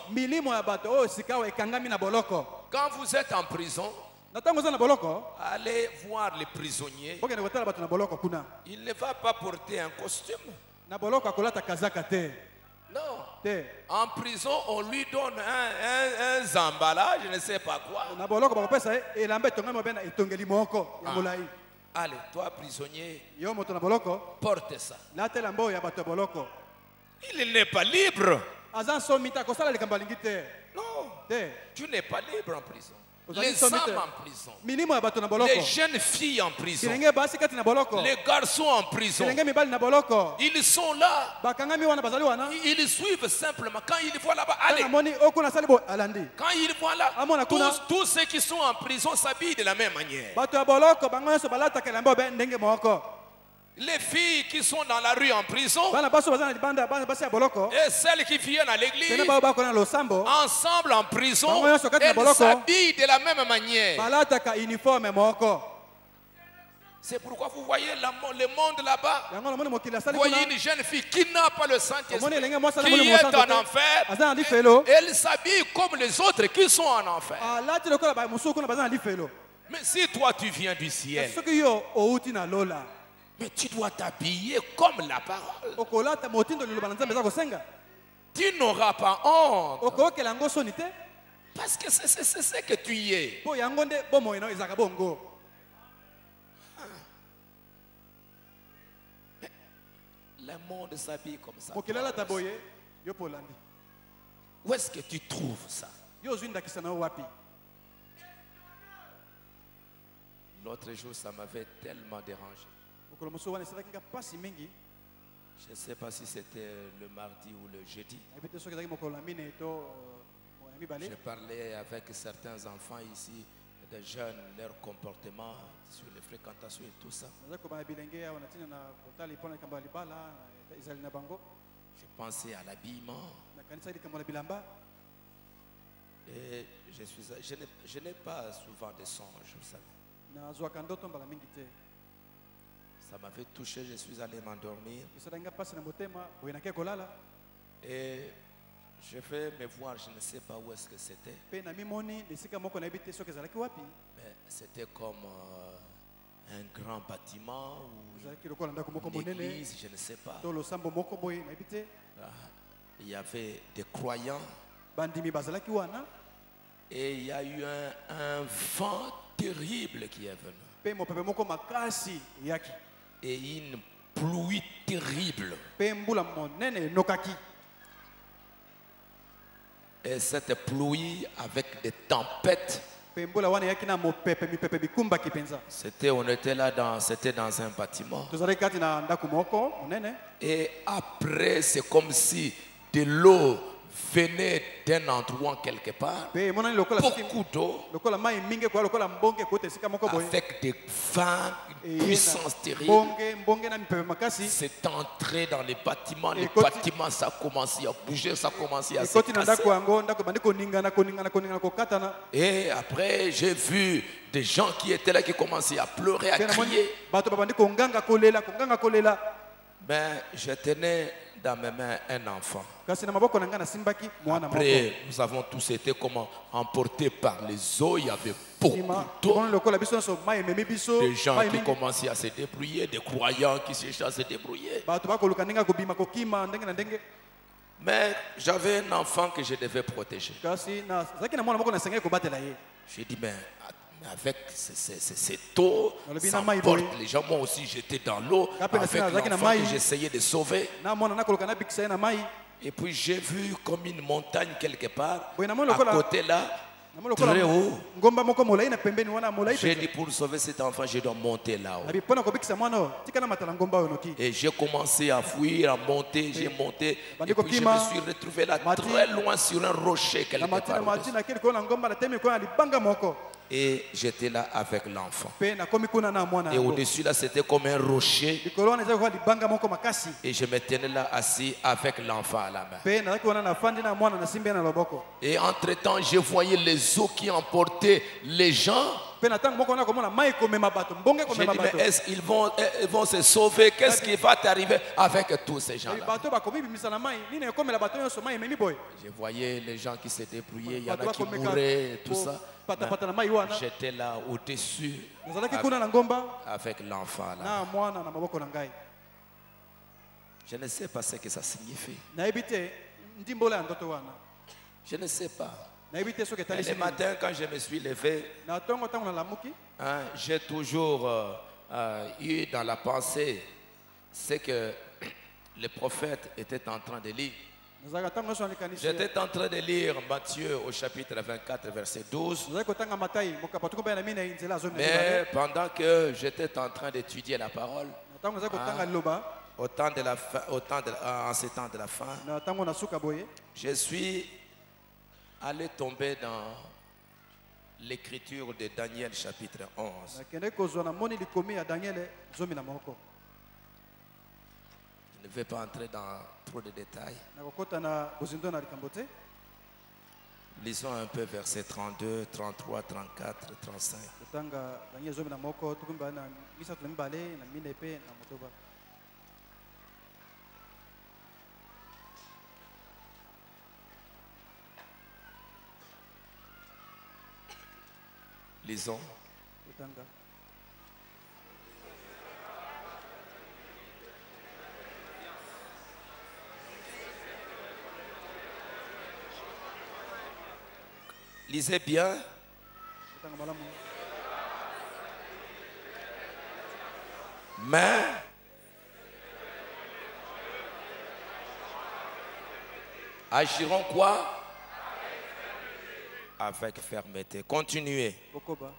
Quand vous êtes en prison, allez voir les prisonniers. Il ne va pas porter un costume. Non. te En prison, on lui donne un, un, un zambala, je ne sais pas quoi. na boloko bakopesa ye elamba etongami mabe na etongeli moko ya Ah. molai. Allez, toi prisonnier, Yo moto na boloko porte ça. latela mbo ya bato ya boloko Il n'est pas libre. aza nsomi te akosala likambo alingi te Non, te tu n'es pas libre en prison. Vous Les allez sommer hommes te- en prison, milimo ya bato na boloko les jeunes filles en prison, kilenge basi kati na boloko les garçons en prison, kilenge mibali na boloko ils sont là. bakangami wana bazali wana Ils suivent simplement. Quand ils voient là-bas, allez, tanga moni okuna asali bo alandi quand ils voient là, Amona kuna. tous, tous ceux qui sont en prison s'habillent de la même manière. bato ya boloko bango nyonso balataka elamba obe ndenge moko Les filles qui sont dans la rue en prison bana baso baza na libanda bana basi ya boloko et celles qui viennent à pene l'église, bao bakona na losambo ensemble en prison, Bango nyonso kati na elles boloko. s'habillent de la même manière. balataka uniforme moko C'est pourquoi vous voyez la mo- le monde là-bas. yango namoni mokili Vous asali voyez kuna une jeune fille qui n'a pas le omoni Saint-Esprit, elenge mwasi ali qui moni est mosantu en te enfer. aza na lifelo Elle s'habille comme les autres qui sont en enfer. alati lokola bamosusu kuna baza na lifelo Mais si toi tu viens du ciel, soki yo outi na lola mais tu dois t'habiller comme la parole. okolata motindo liloba na nzambe eza kosenga Tu n'auras pas honte. okokela yango soni te Parce que c'est c'est- c'est ce que tu y es. mpo yango nde bomoi na ezalaka bongo Le monde s'habille comme ça. mokili alata boye yo mpo olandi Où est-ce que tu trouves ça? yo ozwi ndakisa na yo wapi L'autre jour, ça m'avait tellement dérangé. mokolo mosusu wana esalaki nga mpasi mingi Je ne sais pas si c'était le mardi ou le jeudi. nayebi te soki ezalaki mokolo na mine to euh, ya mibale Je parlais avec certains enfants ici, des jeunes, leur comportement sur les fréquentations et tout ça. naza kobana bilenge awa na ntina na kotala mpona likambo ya libala ezali na bango Je pensais à l'habillement. nakanisaki likambo ya bilamba Et je suis, je n'ai, je n'ai pas souvent de songes, vous savez. nazwaka ndoto mbala mingi te Ça m'avait touché, je suis allé m'endormir. esalaki nga mpasi na motema boye nakei kolala Et je vais me voir, je ne sais pas où est-ce que c'était. mpe na mimoni na esika moko nayebi te soki ezalaki wapi Mais c'était comme euh, un grand bâtiment ou ezalaki lokola ndako moko une monene église, je ne sais pas. to losambo moko boye nayebi te Ah, il y avait des croyants bandimi bazalaki wana et il y a eu un, un vent terrible qui est venu. mpe mopepe moko makasi eyaki Et une pluie terrible. mpe mbula monene enokaki Et cette pluie avec des tempêtes, mpe mbula wana eyaki na mopepe mipepe bikumbaki mpenza c'était, on était là dans, c'était dans un bâtiment. tozalaki kati na ndako moko monene Et après, c'est comme si de l'eau venait d'un endroit quelque part. mpe emonani lokola soki Beaucoup d'eau lokola mai mingi ekoya lokola mbonge ekota esika moko boye avec des vagues, Eye na puissance terrible. mbonge mbonge na mipepe makasi C'est entré dans les bâtiments. Les Ekoti- bâtiments, ça a commencé à bouger, ça a commencé à se ekoti na casser. ndako yango ndako ebandi koningana koningana koningana kokatana Et après, j'ai vu des gens qui étaient là qui commençaient à pleurer, à mpe namoni crier. bato babandi konganga kolela konganga kolela Mais je tenais dans mes mains un enfant. kasi na maboko na ngai nasimbaki mwana moko Après, nous avons tous été comment emportés par les eaux. Il y avait beaucoup Nsima, d'eau. tomoni lokola biso nyonso mai ememi biso Des gens mai qui mingi commençaient à se débrouiller, des croyants qui cherchaient à se débrouiller. bato bakoluka ndenge ya kobima kokima ndenge na ndenge Mais j'avais un enfant que je devais protéger. kasi nazalaki na mwana moko nasengeli kobatela ye J'ai dit, mais mais avec ces- ces- ces- cette eau, Olobi ça na mai emporte boye. les gens. Moi aussi, j'étais dans l'eau Kape na avec sina nazalaki na l'enfant que mai. j'essayais de sauver. na mwana nakoluka nabikisa ye na mai Et puis j'ai vu comme une montagne quelque part, Oui, na moni à lokola- côté là, namoni très lokola haut. ngomba moko molai na pembeni wana molai J'ai penza dit pour sauver cet enfant, je dois monter là-haut. nabi mpona kobikisa mwana oyo tika na matala ngomba oyo noki Et j'ai commencé à fuir, à monter, j'ai monté. Bandi Et puis je kokima. me suis retrouvé là Mati. très loin sur un rocher quelque na mati na part. mati nakeli likolo na ngomba natemi likolo na libanga moko Et j'étais là avec l'enfant. mpe nakomi kuna na mwana Et yango au-dessus là, c'était comme un rocher. likolo wana ezali koka libanga moko makasi Et je me tenais là assis avec l'enfant à la main. mpe nazalaki wana nafandi na mwana nasimbi ye na loboko Et entre-temps, je voyais les eaux qui emportaient les gens. mpe na ntango moko wana komona mai ekomema bato mbonge J'ai ekomema dit, bato mais est-ce qu'ils vont, eh, ils vont se sauver? Qu'est-ce qui va t'arriver avec tous ces Ebi gens-là? bato bakomi bimisa na mai nini ekomela bato nyonso mai ememi boye Je voyais les gens qui se débrouillaient, il y en bato a qui bakomeka mouraient, et tout ça. patapata na mai wana J'étais là au-dessus nazalaki kuna na ngomba avec l'enfant là. na mwana na maboko na ngai Je ne sais pas ce que ça signifie. nayebi te ndimbola ya ndoto wana Je ne sais pas. nayebi te soki Et etalisi le nini. matin, quand je me suis levé, na ntongo ntango nalamuki hein, j'ai toujours euh, euh, eu dans la pensée ce que le prophète était en train de lire. nazalaka ntango nyonso na likanisi J'étais en train de lire Matthieu au chapitre vingt-quatre, verset douze. nazali kotanga matai mokapa tuku mpe na minei nzela ya zomi na Mais mibale pendant que j'étais en train d'étudier la parole, na ntango nazali kotanga liloba au temps de la fin, au temps de, en ce temps de la fin, na ntango na suka boye je suis allé tomber dans l'écriture de Daniel chapitre onze. nakende kozwa na moni likomi ya daniele zomi na moko Je ne vais pas entrer dans trop de détails. nakokota na bozindo na likambo te. Lisons un peu versets trente-deux, trente-trois, trente-quatre, trente-cinq. kotanga daniele zomi na moko tuku mibale na misato na mibale na mine mpe na motoba. Lisons. kotanga Lisez bien. kotanga malamu Mais agiront quoi? Avec fermeté. Continuez. bokoba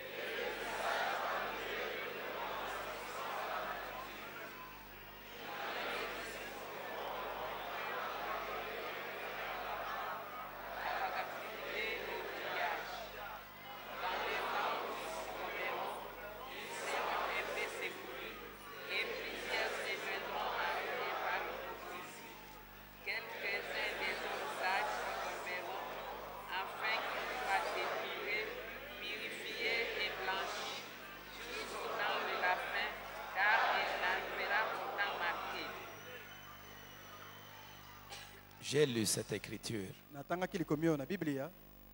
J'ai lu cette écriture. natangaki likomi oyo na biblia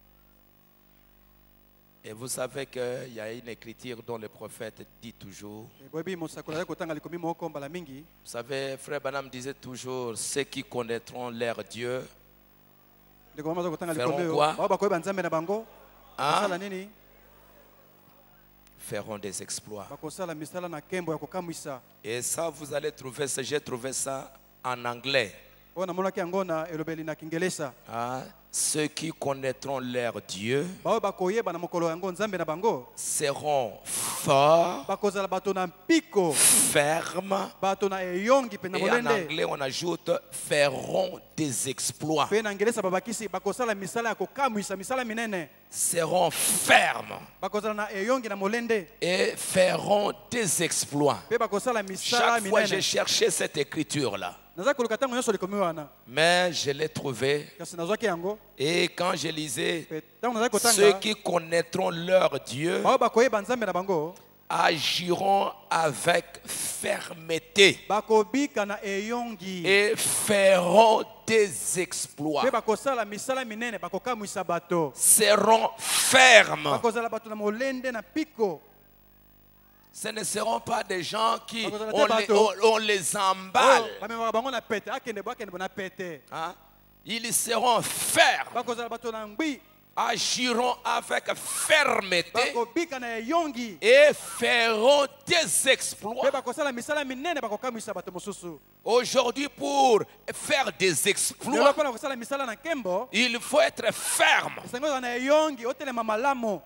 Et vous savez qu'il y a une écriture dont le prophète dit toujours. E, boyebi mosakoli azali kotanga likomi moko mbala mingi. Vous savez, frère Banam disait toujours, ceux qui connaîtront leur Dieu ndeko mama azali kotanga Feront likomi oyo quoi? bao bakoyeba nzambe na bango bakosala hein, nini feront des exploits. bakosala misala na nkembo ya kokamwisa. Et ça, vous allez trouver ça, j'ai trouvé ça en anglais. oyo namonaki yango na elobeli na kingelesa. Hein? Ceux qui connaîtront leur Dieu bao bakoyeba na mokolo yango nzambe na bango seront forts, bakozala bato na mpiko fermes, bato na eyongi mpe na et en molende. anglais on ajoute feront des exploits. mpe na ngelesa babakisi bakosala misala ya kokamwisa misala minene. Seront fermes bakozala na eyongi na molende et feront des exploits. mpe bakosala misala Chaque fois j'ai minene. cherché cette écriture là, nazali koluka ntango nyonso likomi wana mais je l'ai trouvée. kasi nazwaki yango. Et quand je lisais, mpe ntango nazali ceux kotanga qui connaîtront leur Dieu bao bakoyeba nzambe na bango agiront avec fermeté bakobika na eyongi et feront des exploits. mpe bakosala misala minene bakokamwisa bato Seront fermes. bakozala bato na molende na piko. Ce ne seront pas des gens qui Bakozala te on les, bato. on- on les emballe. Oyo, bamemaka bango na pete akende bo akende bo na pete. Hein? Ils seront fermes, bakozala bato na ngwi agiront avec fermeté bakobika na eyongi et feront des mpe exploits. bakosala misala minene bakokamwisa bato mosusu. Aujourd'hui, pour faire des lelo exploits, mpona kosala misala na nkembo il faut être ferme. esengo ozala na eyongi otelema malamu.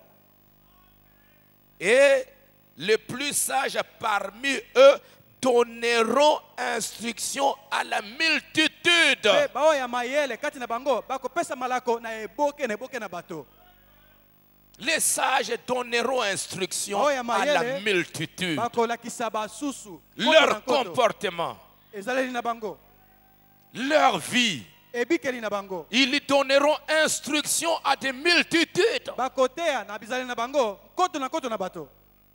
Et les plus sages parmi eux donneront instruction à la multitude. mpe baoyo ya mayele kati na bango bakopesa malako na eboke na eboke na bato. Les sages donneront instruction Oh, ya à mayele. la multitude. bakolakisa basusu nkoto na Leur nkoto. comportement, ezaleli na bango leur vie. ebikeli na bango Ils donneront instruction à des multitudes. bakoteya na bizaleli na bango nkoto na nkoto na bato.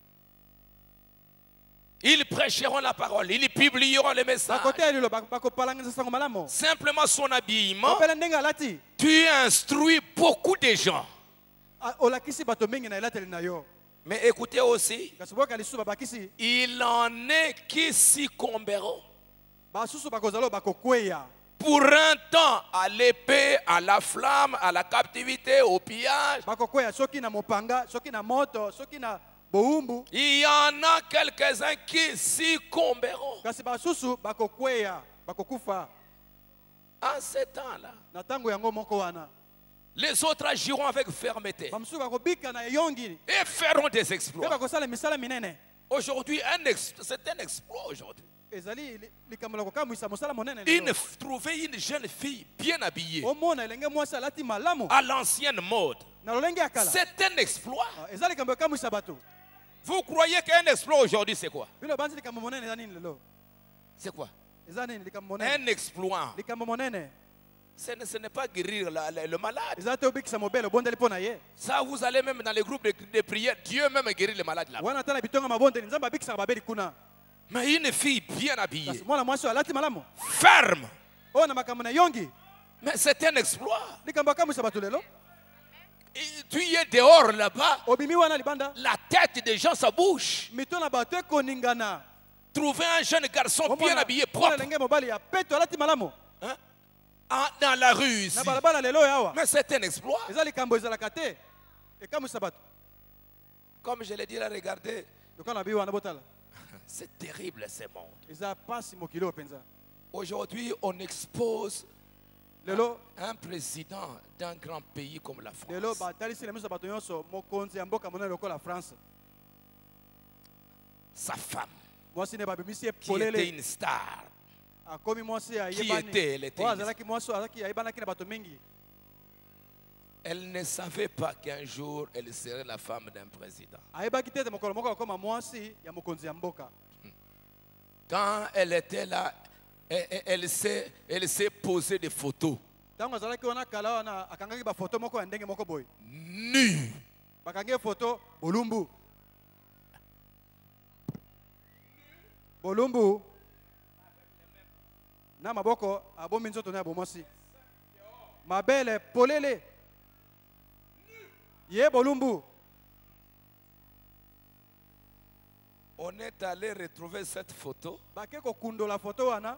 Ils prêcheront la parole, ils publieront les messages. bakoteya lilo bak- bakopalangisa sango malamu. Simplement son habillement, opele ndenge alati tu instruis beaucoup de gens. a- olakisi bato mingi na elateli na yo. Mais écoutez aussi, kasi boyoka lisusu babakisi il en est qui succomberont. basusu bakozalo bakokweya pour un temps à l'épée, à la flamme, à la captivité, au pillage. bakokweya soki na mopanga soki na moto soki na boumbu. Il y en a quelques-uns qui succomberont. Kasi basusu bakokweya bakokufa En ce temps-là, na tango yango moko wana les autres agiront avec fermeté bamususu bakobika na eyongi et feront des mpe exploits. bakosala misala minene. Aujourd'hui, un ex- c'est un exploit aujourd'hui. ezali li- likambo la kokamwisa mosala monene Une, lelo. trouver une jeune fille bien habillée, omona elenge mwasi alati malamu à l'ancienne mode, na lolenge ya kala. c'est un exploit. Ah, eza likambo ekamwisa bato. Vous croyez qu'un exploit aujourd'hui, c'est quoi? bino banzi likambo monene eza nini lelo? C'est quoi? eza nini likambo monene? Un exploit. likambo monene Ce ne, ce n'est pas guérir la- la- le malade. eza te obikisa mobele obondeli mpo na ye. Ça, vous allez même dans les groupes de, de prière, Dieu même guérit les malades là. wana ata na bitonga mabondeli nzambe abikisaka babeli kuna. Mais une fille bien kasi habillée, mwana mwasi oyo alati malamu ferme, oyo na makambo na yongi mais c'est un exploit. likambo akamwisa bato lelo. Et tu y es dehors là-bas, obimi wana libanda la tête des gens, ça bouge. mito na bato ekoningana. Trouver un jeune garçon bien Omona- habillé, omona propre, elenge mobali ya peto alati malamu hein, en- dans la rue ici. na balabala lelo oyo awa. Mais c'est un exploit. eza likambo ezalaka te ekamwisa bato. Comme je l'ai dit là, regardez, lokola na bi wana botala c'est terrible ce monde. eza pasi mokili oyo mpenza. Aujourd'hui, on expose lelo un président d'un grand pays comme la lelo France. batalisi na miso ya bato nyonso mokonzi ya mboka monene lokola france Sa femme, mwasi ne babimisi ye qui était polele une star, akomi mwasi Qui ayebani était? Elle était oyo une- azalaki mwasi oyo azalaki ayebanaki na bato mingi. elle ne savait pas qu'un jour elle serait la femme d'un président. ayebaki te ete mokolo moko akoma mwasi ya mokonzi ya mboka. Quand elle était là, elle, elle- elle s'est, elle s'est posée des photos ntango azalaki wana kala wana akangaki bafoto moko ya ndenge moko boye nues. bakangi ye foto bolumbu bolumbu na maboko abomi nzoto na ya bomwasi mabele polele ye bolumbu. On est allé retrouver cette photo bake kokundola foto wana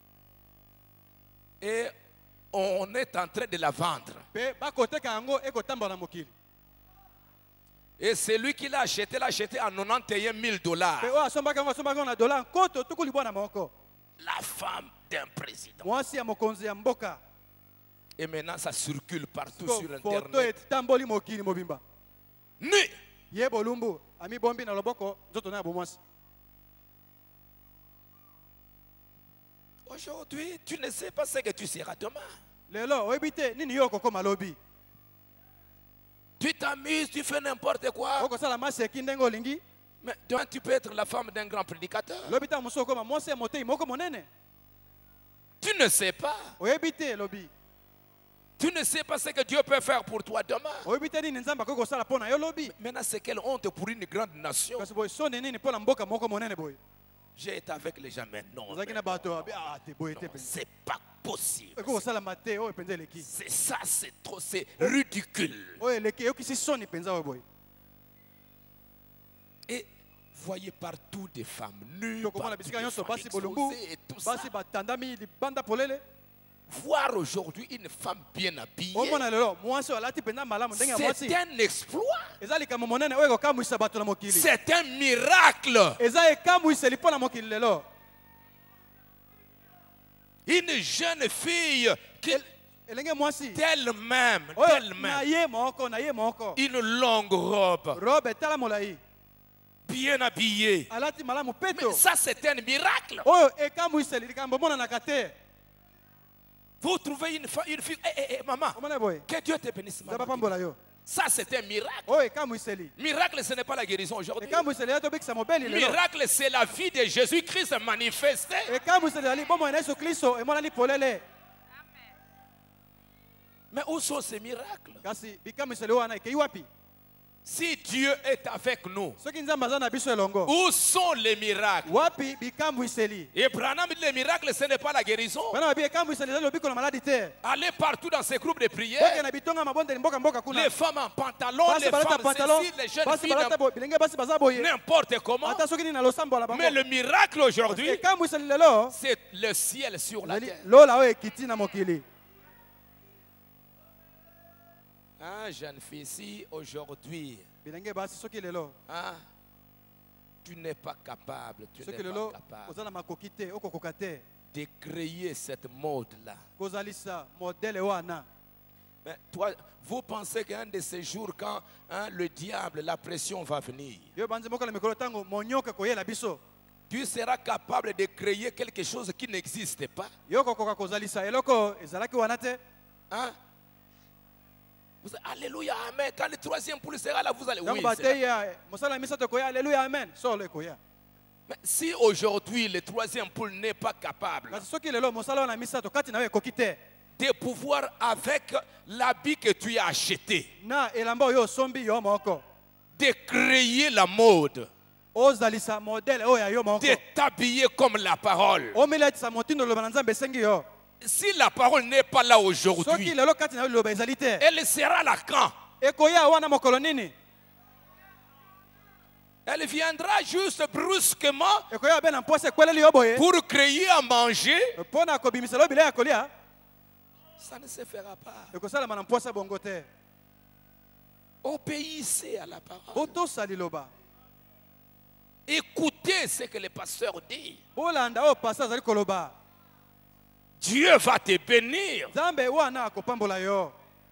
et on est en train de la vendre. mpe bakoteka yango ekotambola na mokili. Et celui qui l'a acheté, l'a acheté à quatre-vingt-onze mille dollars. mpe oyo asombaki yango asombaki yango na dola nkoto tuku libwana moko La femme d'un président. mwasi ya mokonzi ya mboka. Et maintenant, ça circule partout Ko sur foto Internet. etamboli mokili mobimba Nu. ye bolumbu amibombi na loboko nzoto na ya bomwasi. Aujourd'hui, tu ne sais pas ce que tu seras demain. lelo oyebi te nini yo okokoma lobi. Tu t'amuses, tu fais n'importe quoi. okosala maseki ndenge olingi Mais demain, tu peux être la femme d'un grand prédicateur. lobi ntango mosusu okoma mwasi ya motei moko monene. Tu ne sais pas. oyebi te lobi Tu ne sais pas ce que Dieu peut faire pour toi demain. oyebi te nini nzambe akoki kosala mpo na yo lobi. Maintenant, c'est quelle honte pour une grande nation. kasi boye soni nini mpo na mboka moko monene boye. J'ai été avec les gens, mais non. ozalaki mais na non, bato abi ah te boye te non, mpenza c'est pas possible. ekoki kosalama te oyo mpenza eleki C'est ça, c'est trop, c'est ridicule. oyo eleki eyokisi soni mpenza oyo boye. Et voyez partout des femmes nues, tokomona partout bisika des nyonso femmes basi bolumbu exposées et tout ça. basi batandami libanda polele. Voir aujourd'hui une femme bien habillée, omona lelo mwasi oyo alati mpenza malamu ndenge ya mwasi c'est un exploit. eza likambo monene oyo ekokamwisa bato na mokili. C'est un miracle. eza ekamwiseli mpo na mokili lelo. Une jeune fille qui, elenge mwasi d'elle-même, oyo na d'elle-même, ye moko na ye moko une longue robe, robe etala molai bien habillée. alati malamu Mais peto ça, c'est un miracle. oyo ekamwiseli likambo monanaka te. Vous trouvez une, fa- une fille, eh, eh, eh, maman, omona boye que Dieu te bénisse, nzambe maman. apambola yo. Ça, c'est un miracle. oyo ekamwiseli Miracle, ce n'est pas la guérison aujourd'hui. ekamwiseli ya tobikisa mobeli lelo. Miracle, c'est la vie de Jésus-Christ manifestée. ekamwiseli ali bomoi na yesu kristo emonani polele. Mais où sont ces miracles? kasi bikamwiseli oyo wana ekei wapi? Si Dieu est avec nous, soki nzambe aza na biso elongo où sont les miracles? wapi bikambwiseli Et Branham dit les miracles, ce n'est pas la guérison. bana babi ekambwiseli eza lobiko na maladi te Allez partout dans ces groupes de oke prière. na bitonga mabondeli mboka mboka kuna Les femmes en pantalon, basi les balata femmes pantalon ceci, les jeunes basi filles, balata bo- bilenge basi baza boye n'importe comment. ata soki nini na losambo na bango Mais le miracle aujourd'hui, ekambwiseli lelo c'est le ciel sur la ezali terre. lola oyo ekiti na mokili Hein, jeune fille, si aujourd'hui, bilenge basi soki lelo hein, tu n'es pas capable, tu soki n'es lelo pas capable oza na makoki te okokoka te de créer cette mode-là. kozalisa modele wana Mais toi, vous pensez qu'un de ces jours, quand hein, le diable, la pression va venir, yo banzi moko na mikolo ntango monyoka koyela biso tu seras capable de créer quelque chose qui n'existe pas. yo kokoka kozalisa eloko ezalaki wana te Hein? Vous, alléluia, amen. Quand le troisième pouls sera là, vous allez. ntango Oui, c'est batei là. ya mosala ya misato ekoya aleluya amen solo ekoya Mais si aujourd'hui le troisième pouls n'est pas capable kasi soki lelo mosala wana ya misato kati na yo ekoki te de pouvoir, avec l'habit que tu as acheté, na elamba oyo osombi yo moko de créer la mode, ozalisa modele oyo ya yo moko de t'habiller comme la parole. omeletisa motindo loba na nzambe esengi yo Si la parole n'est pas là soki aujourd'hui, lelo kati na yo liloba ezali te elle sera là quand? ekoya wana mokolo nini Elle viendra juste brusquement ekoya be na mposa ekweleli yo boye pour créer à manger. mpo na kobimisela yo bilei ya kolia Ça ne se fera pas. ekosalama na mposa bongo te Obéissez à la parole. botosa liloba Écoutez ce que le pasteur dit. bolanda oyo pasa azali koloba Dieu va te bénir. nzambe wana akopambola yo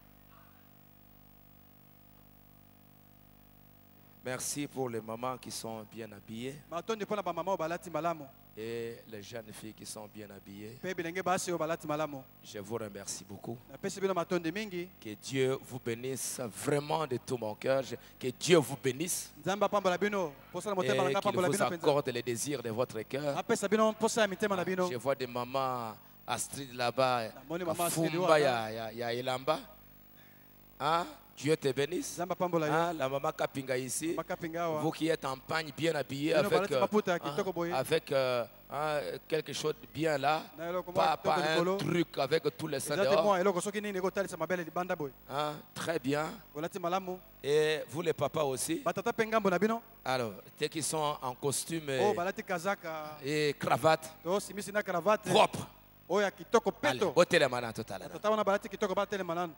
Merci pour les mamans qui sont bien habillées matondi mpo na bamama oyo balati malamu et les jeunes filles qui sont bien habillées. mpe bilenge basi oyo balati malamu Je vous remercie beaucoup. napesi bino matondi mingi Que Dieu vous bénisse vraiment de tout mon cœur. Je- Que Dieu vous bénisse nzambe apambola bino mposa na et motema nanga qu'il apambola vous bino mpenza accorde les désirs de votre cœur. apesa bino mposa ya mitema na bino Je vois des mamans Astrid là-bas, Namoni maman Astrid Fumba, wana. ya, ya, ya Elamba. Hein? Dieu te bénisse. nzambe apambola Hein? yo La maman Kapinga ici. makapinga awa Vous qui êtes en pagne, bien habillé, Bino avec, balati euh, maputa ya hein, kitoko boye. avec euh, hein, quelque chose de bien là. na eloko moko Pas, pas kitoko un likolo truc avec tous les seins eza te dehors. mwa eloko soki nini ekotalisa mabele libanda boye Hein? Très bien. olati malamu Et vous les papas aussi. batata mpe ngambo na bino Alors, ceux qui sont en costume oyo et, balati kazaka et cravate to simisi na cravate propre. oyo ya kitoko Allez, peto ôtez les mains tout à l'heure. tata wana balati kitoko batelema nanu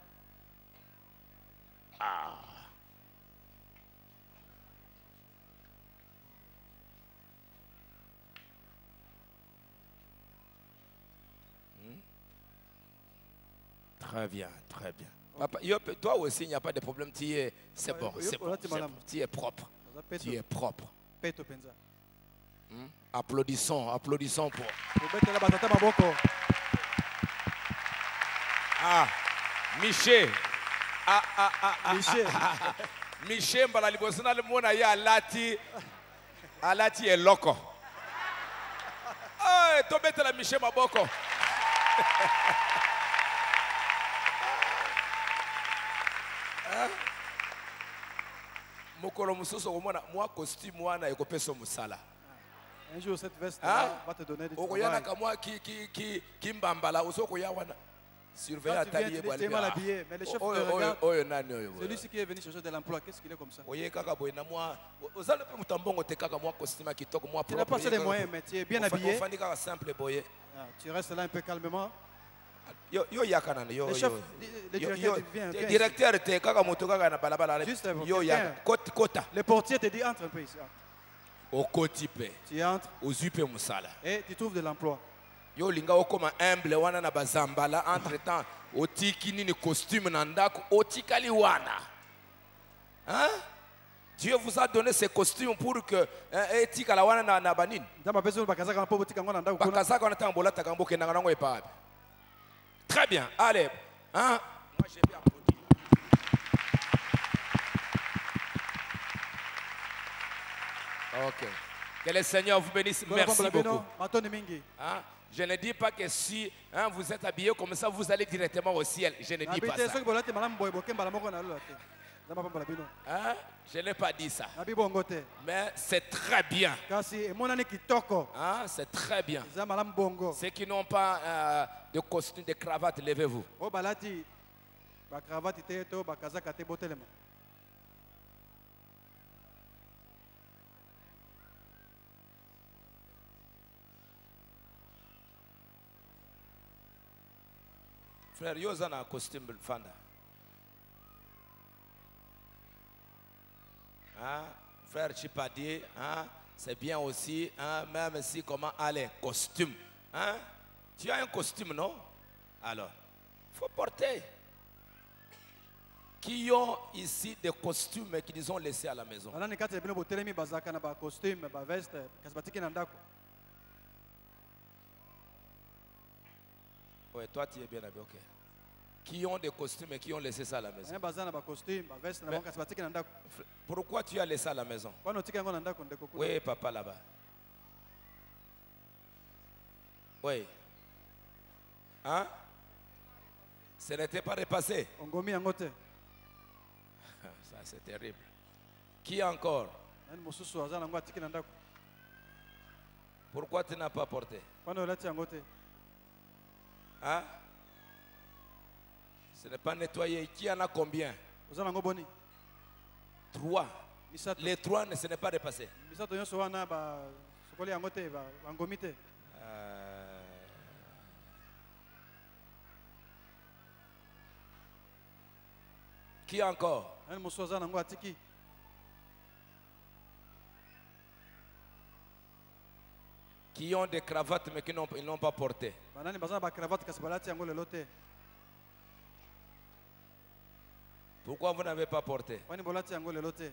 Très bien, très bien. Papa, yo, toi aussi, il n'y a pas de problème. Tu es, c'est Ouais, bon, yo, c'est bon. voilà, tu c'est m'as bon. Tu es propre. oza peto Tu es propre. peto mpenza Hmm? Applaudissons, applaudissons pour. kobetela batata maboko Ah, Miché. Ah, ah, ah, ah, Miché. ah, ah, ah. Miché, mbala liboso na mona ya alati. Alati est loco. Ah, tobete la Miché maboko. Hein? Mokolo mususu komona mwa costume wana ekopesa musala. un jour cette veste Hein? va te donner du Okoyana travail kamwa ki ki ki kimbambala usokoya wana. Surveiller Quand tu viens, atelier tu es mal habillé, mais le chef te Oyo oyo regarde. oyo nani oyo. celui qui est venu chercher de l'emploi qu'est-ce qu'il est comme ça Oye kaka boye na mwa ozala pe mutambongo te kaka mwa costume kitoko mwa tu n'as pas assez de moyens mais tu es bien habillé Ofandi kaka simple boye. Ah, tu restes là un peu calmement Yo yo yaka nani yo le yo. chef le Yo- directeur yo- vient te- vient ici. directeur te kaka moto kaka na balabala. Juste Yo quelqu'un. yaka kota kota. le portier te dit entre un peu ici entre. Okoti pe. tu entres Ozwi pe musala. et tu trouves de l'emploi Yo linga okoma humble wana na bazambala entre temps otiki nini costume na ndako otikali wana. Hein? Dieu vous a donné ces costumes pour que hein, etika la wana na, na banini. nzambe apesi oyo bakazaka na mpo botika ngo na ndako kuna Bakazaka wana tanga bolata kambo kendanga nango epabe. Très bien. Allez. Hein? Moi j'ai bien applaudi. Ok. Que le Seigneur vous bénisse. Merci beaucoup. matoni mingi Hein? Je ne dis pas que si hein, vous êtes habillé comme ça, vous allez directement au ciel. Je ne dis nabi pas te ça. soki bolati malamu boye bokembala moko na lola te Hein? Je n'ai pas dit ça. nabi bongo te Mais c'est très bien. kasi emonani kitoko Hein? C'est très bien. eza malamu bongo Ceux qui n'ont pas euh, de costume, de cravate, levez-vous. oyo balati bakravati te to bakazaka te botelema Frère, yoza na costume fanda. Hein? Frère Chipadi, hein? C'est bien aussi, hein? Même si comment aller, costume. Hein? Tu as un costume, non? Alors, il faut porter. Qui ont ici des costumes qu'ils ont laissés à la maison? banani kati ya bino botelemi bazalaka na bacostume baveste kasi batiki na ndako Oui, toi tu es bien habillé, ok. Qui ont des costumes et qui ont laissé ça à la maison? Aya baza na bacostume baveste na Mais- bango kasi batiki na ndako Pourquoi tu as laissé à la maison? wana otika yango na ndako ndeko kuna Oui, papa là-bas. Oui. Hein? Ce n'était pas repassé. ongomi yango te Ça, c'est terrible. Qui encore? nani mosusu aza nango atiki na ndako Pourquoi tu n'as pas porté? wana olati yango te Hein? Ce n'est pas nettoyé. Qui en a combien? oza nango boni Trois. misato Les trois, ne ce n'est pas repassé. misato nyonso wana basokoli yango te ba- bangomi te Euh, Qui encore? nani mosusu aza nango atiki Qui ont des cravates mais qui n'ont ils n'ont pas porté? banani baza na bacravate kasi balati yango lelo te Pourquoi vous n'avez pas porté? wani bolati yango lelo te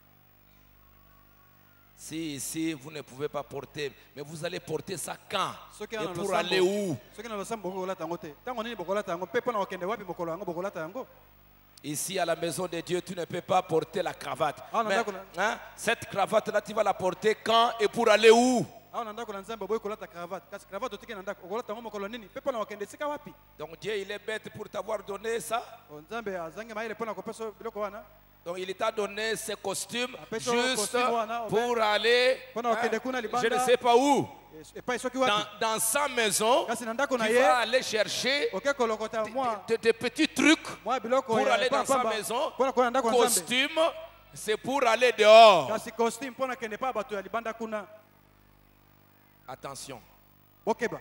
Si ici vous ne pouvez pas porter, mais vous allez porter ça quand? soki Et wana pour aller où? soki na losambo bokolata yango te ntango nini bokolata yango mpe mpona kokende wapi mokolo yango bokolata yango Ici à la maison de Dieu, tu ne peux pas porter la cravate. Ah, non, Mais, d'accord. hein, cette cravate-là, tu vas la porter quand et pour aller où? awa na ndako na nzambe oboyi kolata cravate kasi cravate otiki na ndako okolata yango mokolo nini mpe mpona kokende esika wapi Donc Dieu, il est bête pour t'avoir donné ça. O, nzambe azangi mayele mpona kopesa biloko wana Donc il t'a donné ses costumes Appeso juste costume wana, pour aller, Pona hein, okende kuna libanda. je ne sais pas où. E- epai soki Dans, wapi dans sa maison, kasi na ndako na tu ye vas aller chercher oke kolokota mwa des, des petits trucs mwa biloko pour ya aller dans sa pamba maison. mpona koya na ndako na nzambe Costume, c'est pour aller dehors. kasi costume mpona kende pa bato ya libanda kuna Attention, bokeba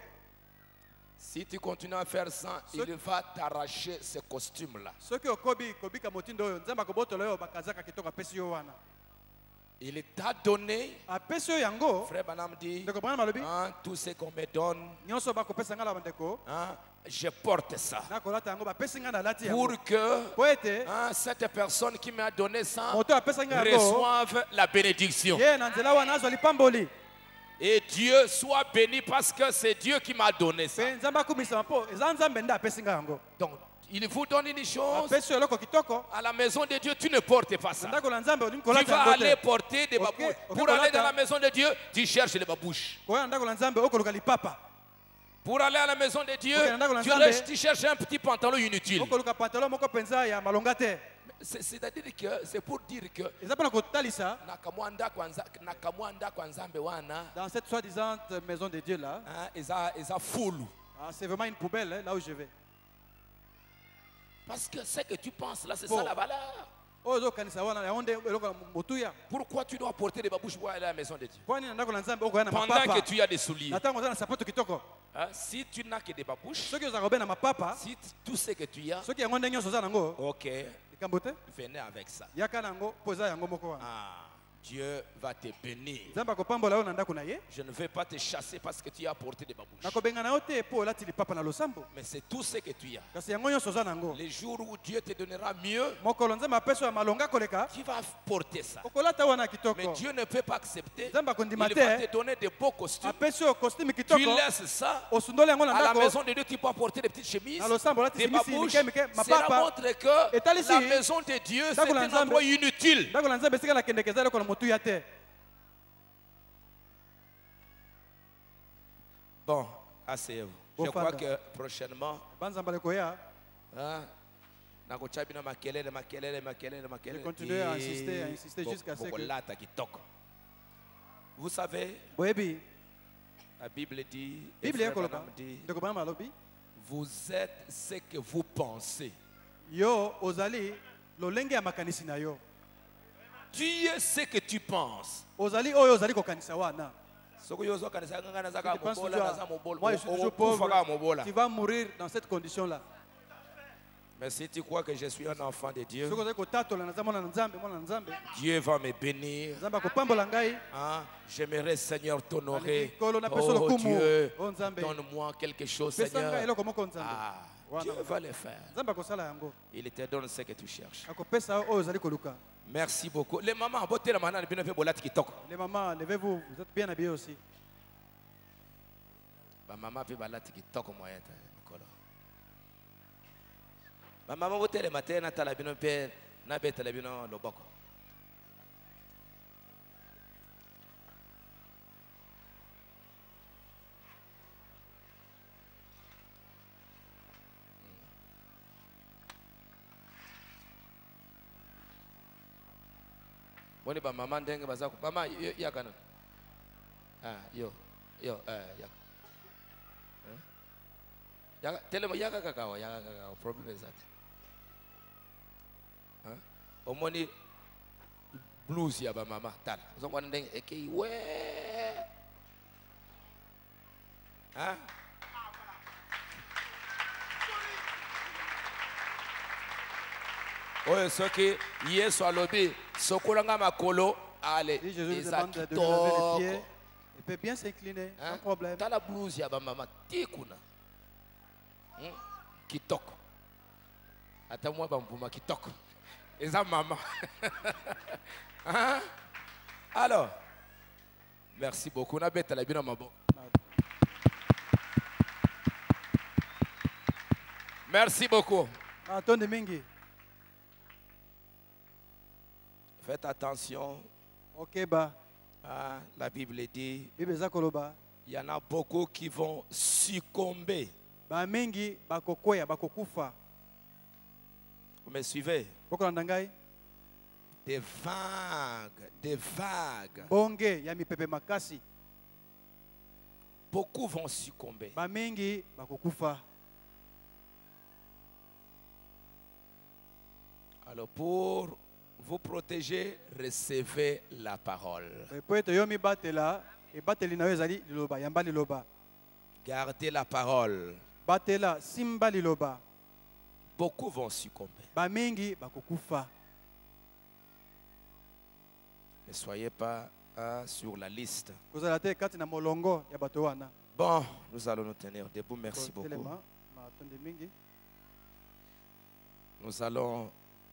si tu continues à faire ça, il va t'arracher ces costumes-là. soki okobi kobika motindo oyo nzambe akobotola oyo bakazaka kitoko apesi yo wana Il t'a donné, apesi yo yango frère Banam dit, ndeko bwana malobi hein, tout ce qu'on me donne, nyonso bakopesa ngai na bandeko hein, je porte ça. nakolata yango bapesi ngai nalati yango Pour que po ete hein, cette personne qui m'a donné ça moto apesa ngai yango reçoive la bénédiction. ye na nzela wana azwa lipamboli Et Dieu soit béni parce que c'est Dieu qui m'a donné ça. mpe nzambe akumisama mpo eza nzambe nde apesi ngai yango Donc, il vous donne une chose. apesi yo eloko kitoko À la maison de Dieu, tu ne portes pas na ça. ndako na nzambe olingi Tu kolata vas yango aller te porter des Ok, babouches. ok, Pour aller kolata. dans la maison de Dieu, tu cherches les babouches. koya na ndako na nzambe okoluka lipapa Pour aller à la maison de Dieu, Ok, na ndako na tu, Nzambe. allais- tu cherches un petit pantalon inutile. okoluka pantalon moko mpenza ya malonga te C'est- C'est-à-dire que c'est pour dire que eza mpona kotalisa nakamwanda kwanza nakamwanda kwanzambe wana dans cette soi-disant maison de Dieu là hein, eza eza fulu. ah, c'est vraiment une poubelle hein, là où je vais Parce que ce que tu penses là, c'est Bon. ça la valeur. oyo ozokanisa wana yango nde eloko na motuya Pourquoi tu dois porter des babouches pour aller à la maison de Dieu? mpo nini na ndako na nzambe okoya na Pendant mapapa que tu as des souliers. na ntango oza na sapato kitoko Hein, si tu n'as que des babouches, soki ozalaka obe na mapapa si t- tout ce que tu as, soki yango nde nyonso oza nango ok, likambo te venez avec ça. yaka nango mpo eza yango moko wana Ah, Dieu va te bénir. nzambe akopambola yo na ndako na ye Je ne vais pas te chasser parce que tu as porté des babouches. nakobengana yo te mpo olati lipapa na losambo Mais c'est tout ce que tu as. kasi yango nyonso oza nango Les jours où Dieu te donnera mieux, mokolo nzambe apesi yo ya malonga koleka tu vas porter ça. okolata wana Mais kitoko Dieu ne peut pas accepter. nzambe Il akondima va te te donner des beaux costumes. apesi yo costume Tu kitoko laisses ça. osundoli yango na À la ndako maison de Dieu, tu peux porter des petites chemises, na losambo olati des simisi babouches. mike mike Cela mapapa montre que etalisi la maison de Dieu, c'est ndako na un Nzambe. endroit inutile. ndako na nzambe esika nakendeke eza eloko na motuya te Bon, asseyez-vous. Je Bon, crois Fanda. que prochainement, banzamba lekoya hein, J'ai continué à insister, à insister jusqu'à ce que... Vous savez, Boyebi, la Bible dit, et Bible Frère ekoloba. Branham dit, Ndeko Branham alobi, vous êtes ce que vous pensez. yo ozali lolenge ya makanisi na yo. Tu es ce que tu penses. Ozali oyo ozali kokanisa wana. Si tu penses Moi, toujours, je suis toujours pauvre. Tu vas mourir dans cette condition-là. mais si tu crois que je suis un enfant de Dieu, Soki ozali kotatola naza mwana na Nzambe, mwana na Nzambe, Dieu va me bénir. Nzambe akopambola ngai. Hein? J'aimerais, Seigneur, t'honorer. Alingi kolo na peso Oh lokumu. Dieu, Oh Nzambe. donne-moi quelque chose, Pesa ngai Seigneur. eloko moko Nzambe. Ah, Wana. Dieu va le faire. Nzambe akosala yango. Il te donne ce que tu cherches. Akopesa oyo ozali koluka. Merci beaucoup. Les mamans, botez la main dans le bien bolati kitoko. Les mamans, levez-vous, vous êtes bien habillés aussi. Ba maman pe balati kitoko moyen ta mikolo. Ba maman botez le matin na tala bino pe na beta la bino loboko. Boni ba mama ndenge baza ku mama yakana. Ah yo yo eh yaka. Hein? Yaka telemo yaka kakao yaka kakao problem is that. Hein? Omoni blues ya ba mama tala. Zo kwa ndenge eke we. Hein? Oyo soki Yesu alobi sokolanga makolo ale Si Jésus vous eza demande de lui lever les pieds, kitoko. il peut bien s'incliner, Hein? sans problème. Tala blues ya ba mama tikuna. Hmm? Kitoko. Ata mwa ba mbuma kitoko. Eza mama. Hein? Alors, merci beaucoup. Na beta la bino mabo. Merci beaucoup. Attendez mingi. Faites attention. Ok ba. Hein? La Bible dit, Bible eza koloba. il y en a beaucoup qui vont succomber. Ba mingi bakokoya bakokufa. Vous me suivez? Boko na ngai. Des vagues, des vagues. Bonge ya mipepe makasi. Beaucoup vont succomber. Ba mingi bakokufa. Alors pour vous protéger, recevez la parole. Po ete yo mibatela, e bateli na yo ezali liloba, yamba liloba. Gardez la parole. Batela simba liloba. Beaucoup vont succomber. Ba mingi bakokufa. Ne soyez pas hein, sur la liste. Kozala te kati na molongo ya bato wana. Bon, nous allons nous tenir debout. Merci beaucoup. Telema, ma tonde mingi. Nous allons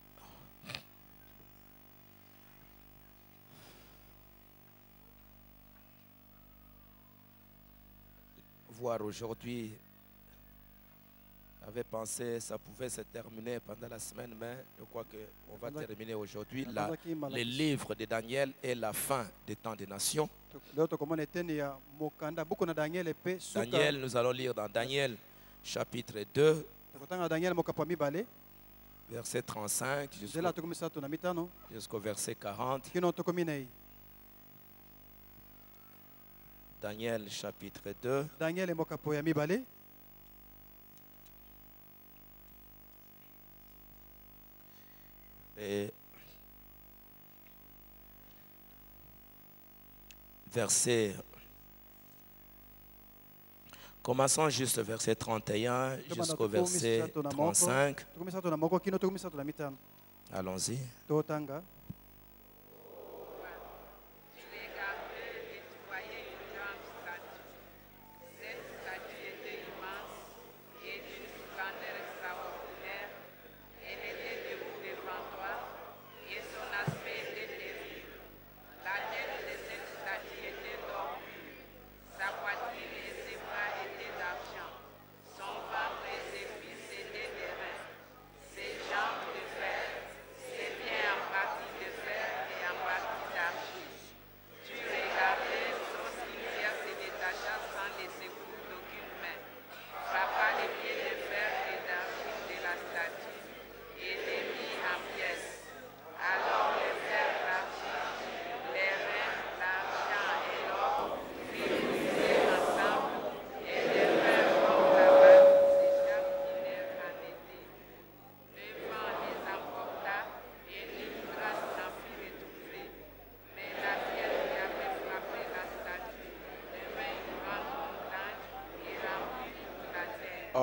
voir aujourd'hui. J'avais pensé que ça pouvait se terminer pendant la semaine, mais je crois qu'on va terminer aujourd'hui la- le livre de Daniel et la fin des temps des nations. Leo tokomona eteni ya mokanda buku na Daniel epe suka. Daniel, nous allons lire dans Daniel chapitre deux, Tokotanga Daniel mokapo mibale. verset trente-cinq jusqu'au Zela tokomisa to na mitano. jusqu'au verset quarante. Kino tokominei. Daniel chapitre deux, Daniel mokapo ya mibale. et verset. Commençons juste verset trente et un jusqu'au verset trente-cinq. Tokomisa to na moko kino tokomisa to na mitano. Allons-y. Totanga. Tu les gardais et tu voyais une grande statue. Cette statue était immense et d'une splendeur extraordinaire. Elle était debout devant toi et son aspect était terrible. La tête de cette statue était d'or pur. Sa poitrine et ses bras étaient d'argent. Son ventre et ses cuisses étaient d'airain. Ses jambes de fer, ses pieds en bâtiment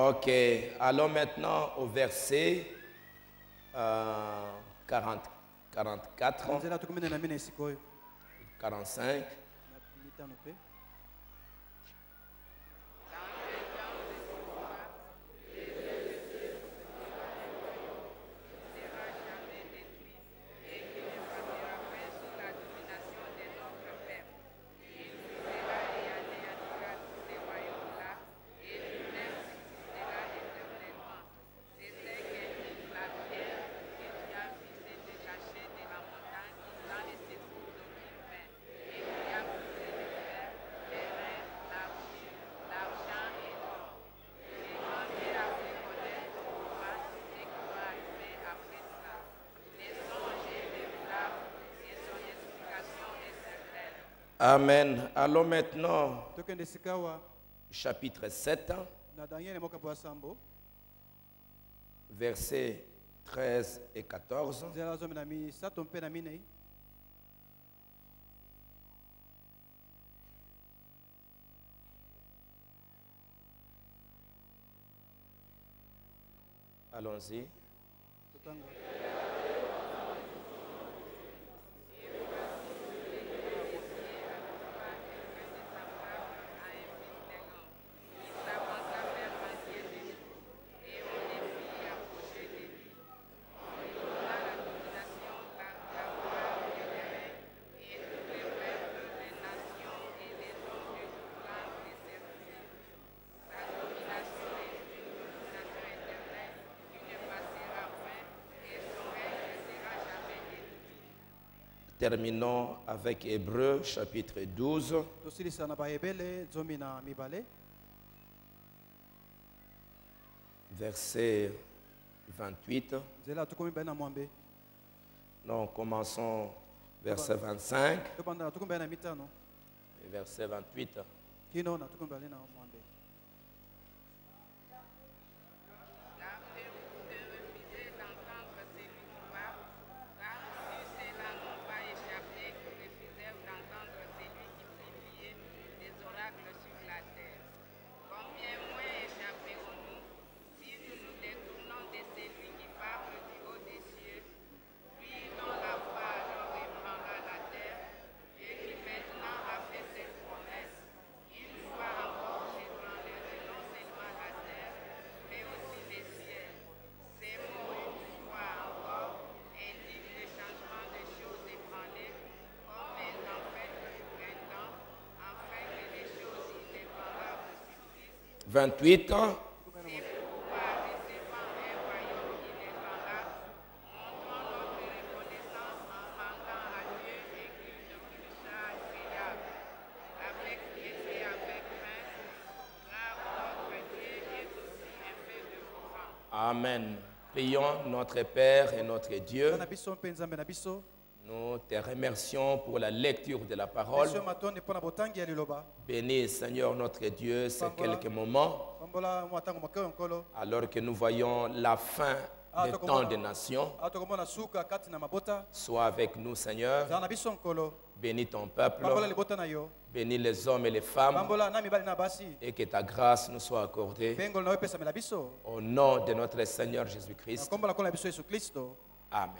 Ok, allons maintenant au verset euh, quarante, quarante-quatre, nzela tokomene na mine esika oyo quarante-cinq. na mitano mpe Amen. Allons maintenant tokende esika awa chapitre sept, na daniele mokambo ya sambo versets treize et quatorze. nzela zomi na misato mpe na minei Allons-y. totanga Terminons avec Hébreux chapitre douze, tosilisa na bahebele zomi na mibale verset vingt-huit. nzela tokomi mibale na mwambe Non, commençons verset vingt-cinq tobanda na tokomi mibale na mitano et verset vingt-huit. kino na tokomi mibale na mwambe Gardez-vous de refuser d'entendre celui qui parle, car si cela n'ont pas échappé, que refusèrent d'entendre celui qui publiait des oracles sur la terre. Combien moins échapperons-nous si nous nous détournons de celui qui parle du haut des cieux, lui dont la foi alors ébranla la terre, et qui maintenant a fait cette promesse, une fois encore j'ébranlerai non seulement la terre, mais aussi les cieux. Ces mots, une fois encore, indiquent le changement des choses ébranlées, comme un fait du printemps, afin que les choses inébranlables subsistent. vingt-huit. C'est pourquoi, recevant un royaume inébranlable, montrons notre reconnaissance en rendant à Dieu un culte pur agréable, avec piété, avec crainte, car notre Dieu est aussi un peu de courant. Amen. Prions notre Père et notre Dieu. na biso mpe nzambe na biso Nous te remercions pour la lecture de la parole. biso matondi mpo na botangi ya liloba Bénis, Seigneur notre Dieu, ces quelques moments pambola mwa ntango moke oyo nkolo alors que nous voyons la fin des temps des nations. awa tokomona suka kati na mabota Sois avec nous, Seigneur. zala na biso nkolo Bénis ton peuple. pambola libota na yo Bénis les hommes et les femmes. pambola na mibali na basi Et que ta grâce nous soit accordée. mpe ngolo na yo epesamela biso Au nom de notre Seigneur na Jésus-Christ. nkombo na nkolo na biso yesu kristo Amen.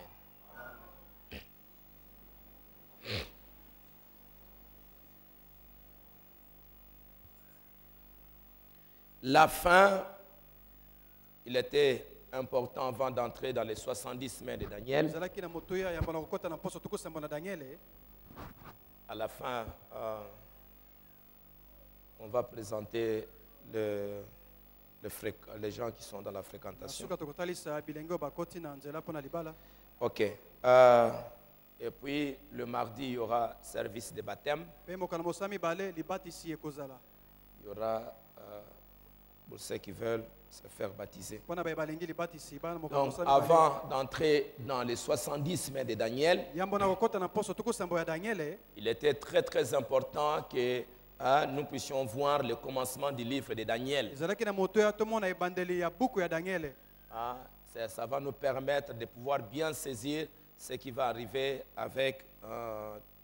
La fin, il était important avant d'entrer dans les soixante-dix semaines de Daniel. ezalaki na motoya yamba na kokɔta na mposo tokosemba na daniele À la fin, euh, on va présenter le, le fréq- les gens qui sont dans la na fréquentation. suka tokotalisa bilenge oyo bakoti na nzela mpo na libala Ok. Euh, et puis, le mardi, il y aura service de baptême. mpe mokano mosa mibale libatisi ekozala Il y aura, euh, pour ceux qui veulent se faire baptiser. mpo na baye balingi libatisi bana mokano Donc, mosa mibale avant d'entrer dans les soixante-dix semaines de Daniel, yambo na kokɔta na mposo tokosemba ya daniele il était très, très important que hein, nous puissions voir le commencement du livre de Daniel. ezalaki na motoya tomona ebandeli ya buku ya daniele Hein, ça, ça va nous permettre de pouvoir bien saisir ce qui va arriver avec, euh,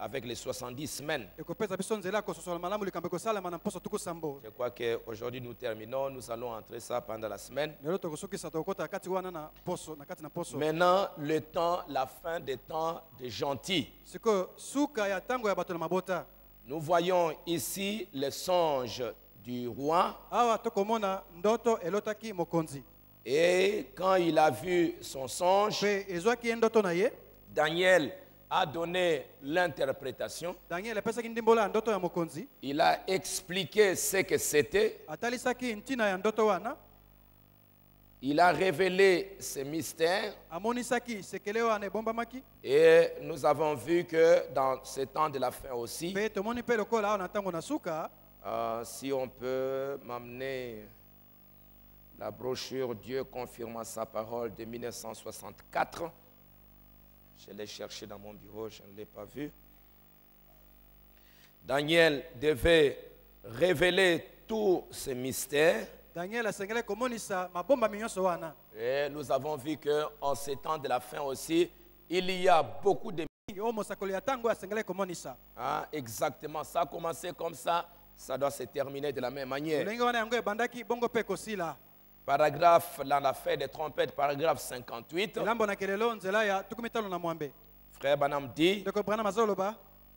avec les soixante-dix semaines. ekopesa biso nzela ya kososola malamu likambo ekosalema na mposo tuku sambo. Je crois qu'aujourd'hui nous terminons, nous allons entrer ça pendant la semaine. lelo tokosukisa tokokota kati wana na poso na kati na poso. Maintenant, le temps, la fin des temps des gentils. sikoyo suka ya ntango ya bato na mabota. Nous voyons ici les songes du roi. awa tokomona ndoto elotaki mokonzi. Et quand il a vu son songe, mpe ezwaki ye ndoto na ye. Daniel a donné l'interprétation. daniel apesaki ndimbola ya ndoto ya mokonzi. Il a expliqué ce que c'était. atalisaki ntina ya ndoto wana. Il a révélé ces mystères. amonisaki sekele wana ebombamaki. Et nous avons vu que dans ce temps de la fin aussi, mpe tomoni mpe lokola awa na ntango na suka. euh, si on peut m'amener la brochure Dieu confirmant sa parole de mille neuf cent soixante-quatre. Je l'ai cherché dans mon bureau, je ne l'ai pas vu. Daniel devait révéler tous ces mystères. daniel asengeli komonisa mabombami nyonso wana. Et nous avons vu qu'en ces temps de la fin aussi, il y a beaucoup de... oyo mosakoli ya ntango asengeli komonisa. Ah, exactement, ça a commencé comme ça, ça doit se terminer de la même manière. lolenge wana yango ebandaki bongo mpe kosila. Paragraphe, dans la fête des trompettes, paragraphe cinquante-huit. elambo na kelelo nzela ya tukumi tano na mwambe. Frère Banam dit, ndeko branham azoloba.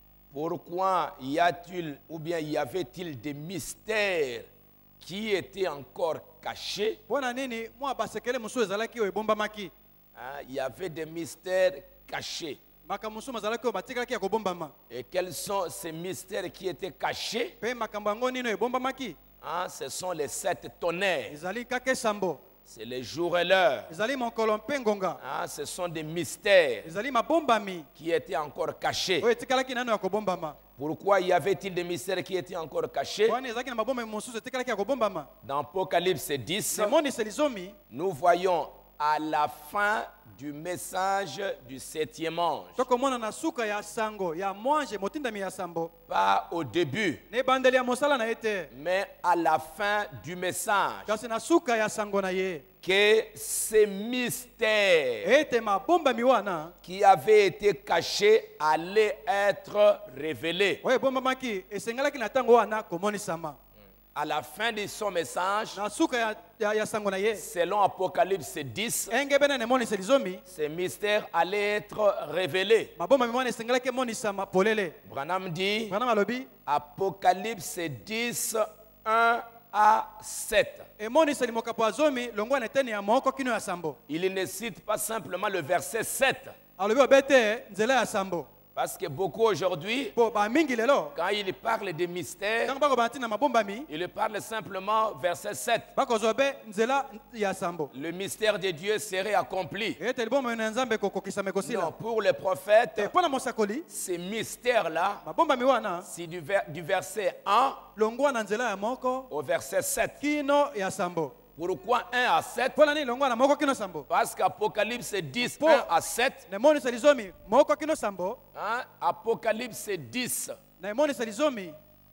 pourquoi y a-t-il, ou bien y avait-il des mystères qui étaient encore cachés? mpo na nini mwa basekele mosusu ezalaki oyo ebombamaki. Ah, il y avait des mystères cachés. makambo mosusu ezalaki oyo batikalaki ya kobombama. Et quels sont ces mystères qui étaient cachés? mpe makambo yango nini oyo ebombamaki. Ah, ce sont les sept tonnerres. ezali kaka esambo. C'est les jours et l'heure. ezali mokolo mpe ngonga. Ah, ce sont des mystères ezali mabombami qui étaient encore cachés. oyo etikalaki nano ya kobombama. Pourquoi y avait-il des mystères qui étaient encore cachés? wana ezalaki na mabombami mosusu etikalaki ya kobombama. Dans Apocalypse dix, emoniseli zomi. nous voyons à la fin du message du septième ange. tokomona na suka ya sango ya mwange motindami ya sambo. Pas au début, na ebandeli ya mosala na ye te. mais à la fin du message. kasi na suka ya sango na ye. Que ces mystères ete mabombami wana qui avaient été cachés allaient être révélés. oyo ebombamaki esengelaki na ntango wana komonisama. À la fin de son message, na suka ya, ya, ya sango na ye. selon Apocalypse dix, engebe nene emoniseli zomi. ces mystères allaient être révélés. mabombami wana esengelaki emonisama polele. Branham dit, branham alobi Apocalypse dix, un à sept. emoniseli mokapo ya zomi longwa na eteni ya moko kino ya sambo. Il ne cite pas simplement le verset sept. alobi obe te nzela ya sambo. Parce que beaucoup aujourd'hui, po bamingi lelo quand il parle de mystères, ntango bakoba ntina mabombami il parle simplement verset sept. bakozwa be nzela ya sambo. Le mystère de Dieu serait accompli. ete libombami na nzambe ekokokisama Non, ekosila. pour les prophètes, te mpo na mosakoli ces mystères-là, mabombami wana c'est du, ver- du verset un longwa na nzela ya moko au verset sept. kino ya sambo. Pourquoi un à sept? mpo na nini longwa na moko kino sambo. Parce qu'Apocalypse dix, Pour- un à sept, na emoniseli zomi moko kino sambo. hein, Apocalypse dix, na emoniseli zomi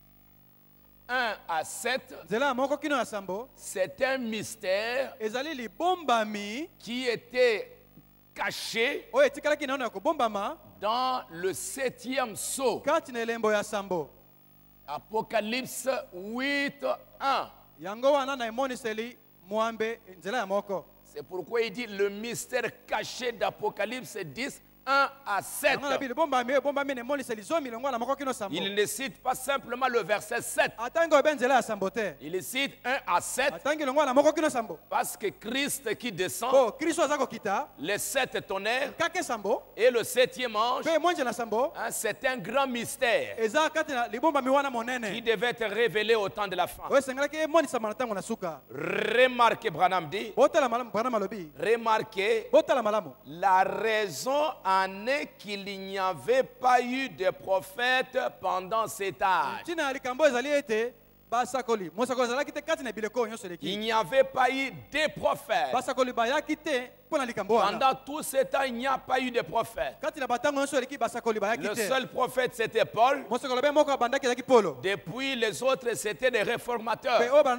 un à sept, nzela ya moko kino ya sambo. c'est un mystère ezali libombami qui était caché oyo etikalaki nano ya kobombama dans le septième sceau. kati na elembo ya sambo. Apocalypse huit, un. yango wana na emoniseli mwambe nzela ya moko. C'est pourquoi il dit le mystère caché d'Apocalypse dix, un à sept. yango na bi libombami oyo ebombami na emoniseli zomi longwa na moko kino sambo. Il ne cite pas simplement le verset sept. atangi oyo be nzela ya sambo te. Il cite un à sept atangi longwa na moko kino sambo. parce que Christ qui descend, po kristo aza kokita les sept tonnerres kaka sambo et le septième ange, mpe mwanje na sambo hein, c'est un grand mystère eza kati na libombami wana qui monene devait être révélé au temps de la fin. oyo esengelaki emonisama na ntango na suka. Remarquez, Branham dit, botala malamu branham alobi remarquez, botala malamu la raison en est qu'il n'y avait pas eu de prophète pendant cet âge. ntina ya likambo ezali ete basakoli mosakoli azalaki te kati na bileko oyo nyonso Il eleki. n'y avait pas eu de prophètes. basakoli bayaki te Pendant tout ce temps, il n'y a pas eu de prophète. Le seul prophète, c'était Paul. Depuis les autres, c'était des réformateurs.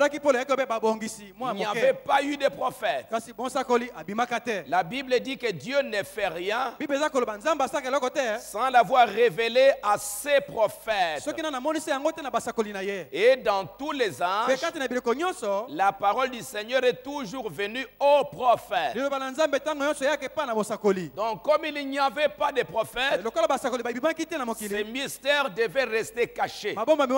Il n'y avait pas eu de prophète. La Bible dit que Dieu ne fait rien sans l'avoir révélé à ses prophètes. Et dans tous les âges, la parole du Seigneur est toujours venue aux prophètes. Donc comme il n'y avait pas de prophète, ces mystères devaient rester cachés.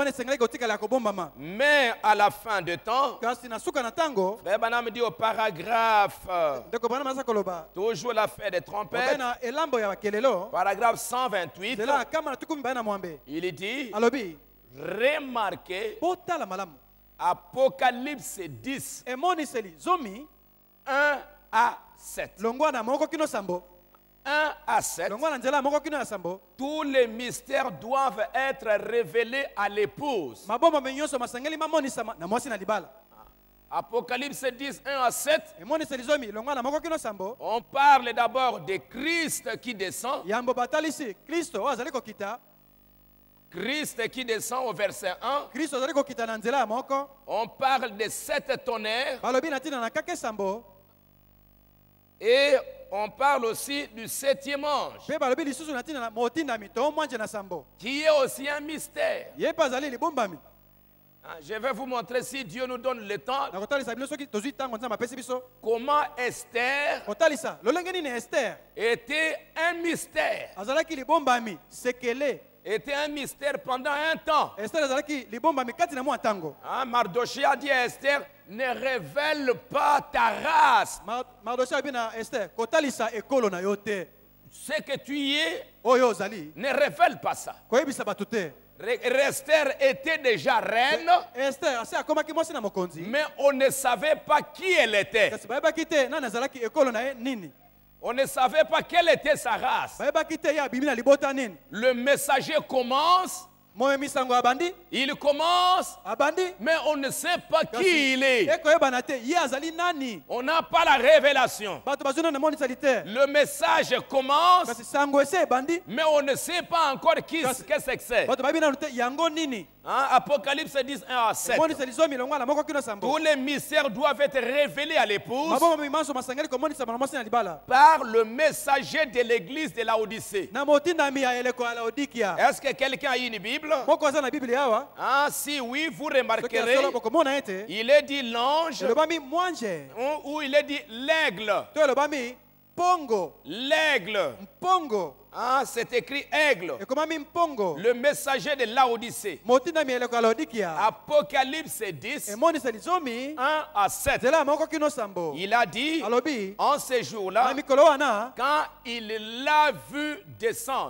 Mais à la fin du temps, Frère Branham dit au paragraphe, toujours l'affaire des trompettes, paragraphe cent vingt-huit, il dit, remarquez, Apocalypse dix, un à sept. un à sept, tous les mystères doivent être révélés à l'épouse. Apocalypse dix, un à sept, on parle d'abord de Christ qui descend. Christ qui descend au verset un. On parle de sept tonnerres. Et on parle aussi du septième ange, qui est aussi un mystère. Je vais vous montrer, si Dieu nous donne le temps, comment Esther était un mystère. Était un mystère pendant un temps. Hein, Mardochée a dit à Esther, ne révèle pas ta race. Ce que tu es, ne révèle pas ça. Esther était déjà reine, mais on ne savait pas qui elle était. On ne savait pas quelle était sa race. Le messager commence, il commence, mais on ne sait pas qui il est. On n'a pas la révélation. Le message commence, mais on ne sait pas encore qui qu'est-ce que c'est. Hein? Apocalypse dix, un à sept. Tous les mystères doivent être révélés à l'épouse par le messager de l'église de Laodicée. Est-ce que quelqu'un a une Bible? Ah, si oui, vous remarquerez, il est dit l'ange ou il est dit l'aigle. L'aigle. Ah, c'est écrit aigle. Le messager de Laodicée. Apocalypse dix, un à sept. Il a dit, en ce jour-là, quand il l'a vu descendre,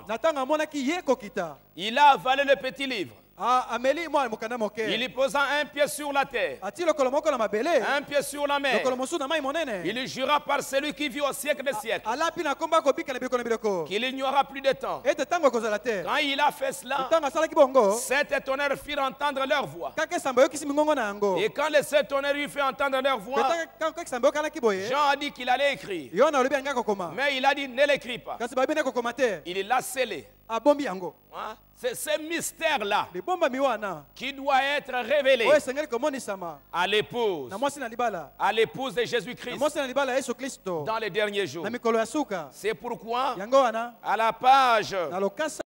il a avalé le petit livre. Il y posa un pied sur la terre, un pied sur la mer. Il jura par celui qui vit au siècle des siècles qu'il n'y aura plus de temps. Quand il a fait cela, sept tonnerres firent entendre leur voix. Et quand les sept tonnerres lui firent entendre leur voix, Jean a dit qu'il allait écrire. Mais il a dit, ne l'écris pas. Il l'a scellé. C'est ce mystère-là qui doit être révélé à l'épouse, à l'épouse de Jésus-Christ dans les derniers jours. C'est pourquoi, à la page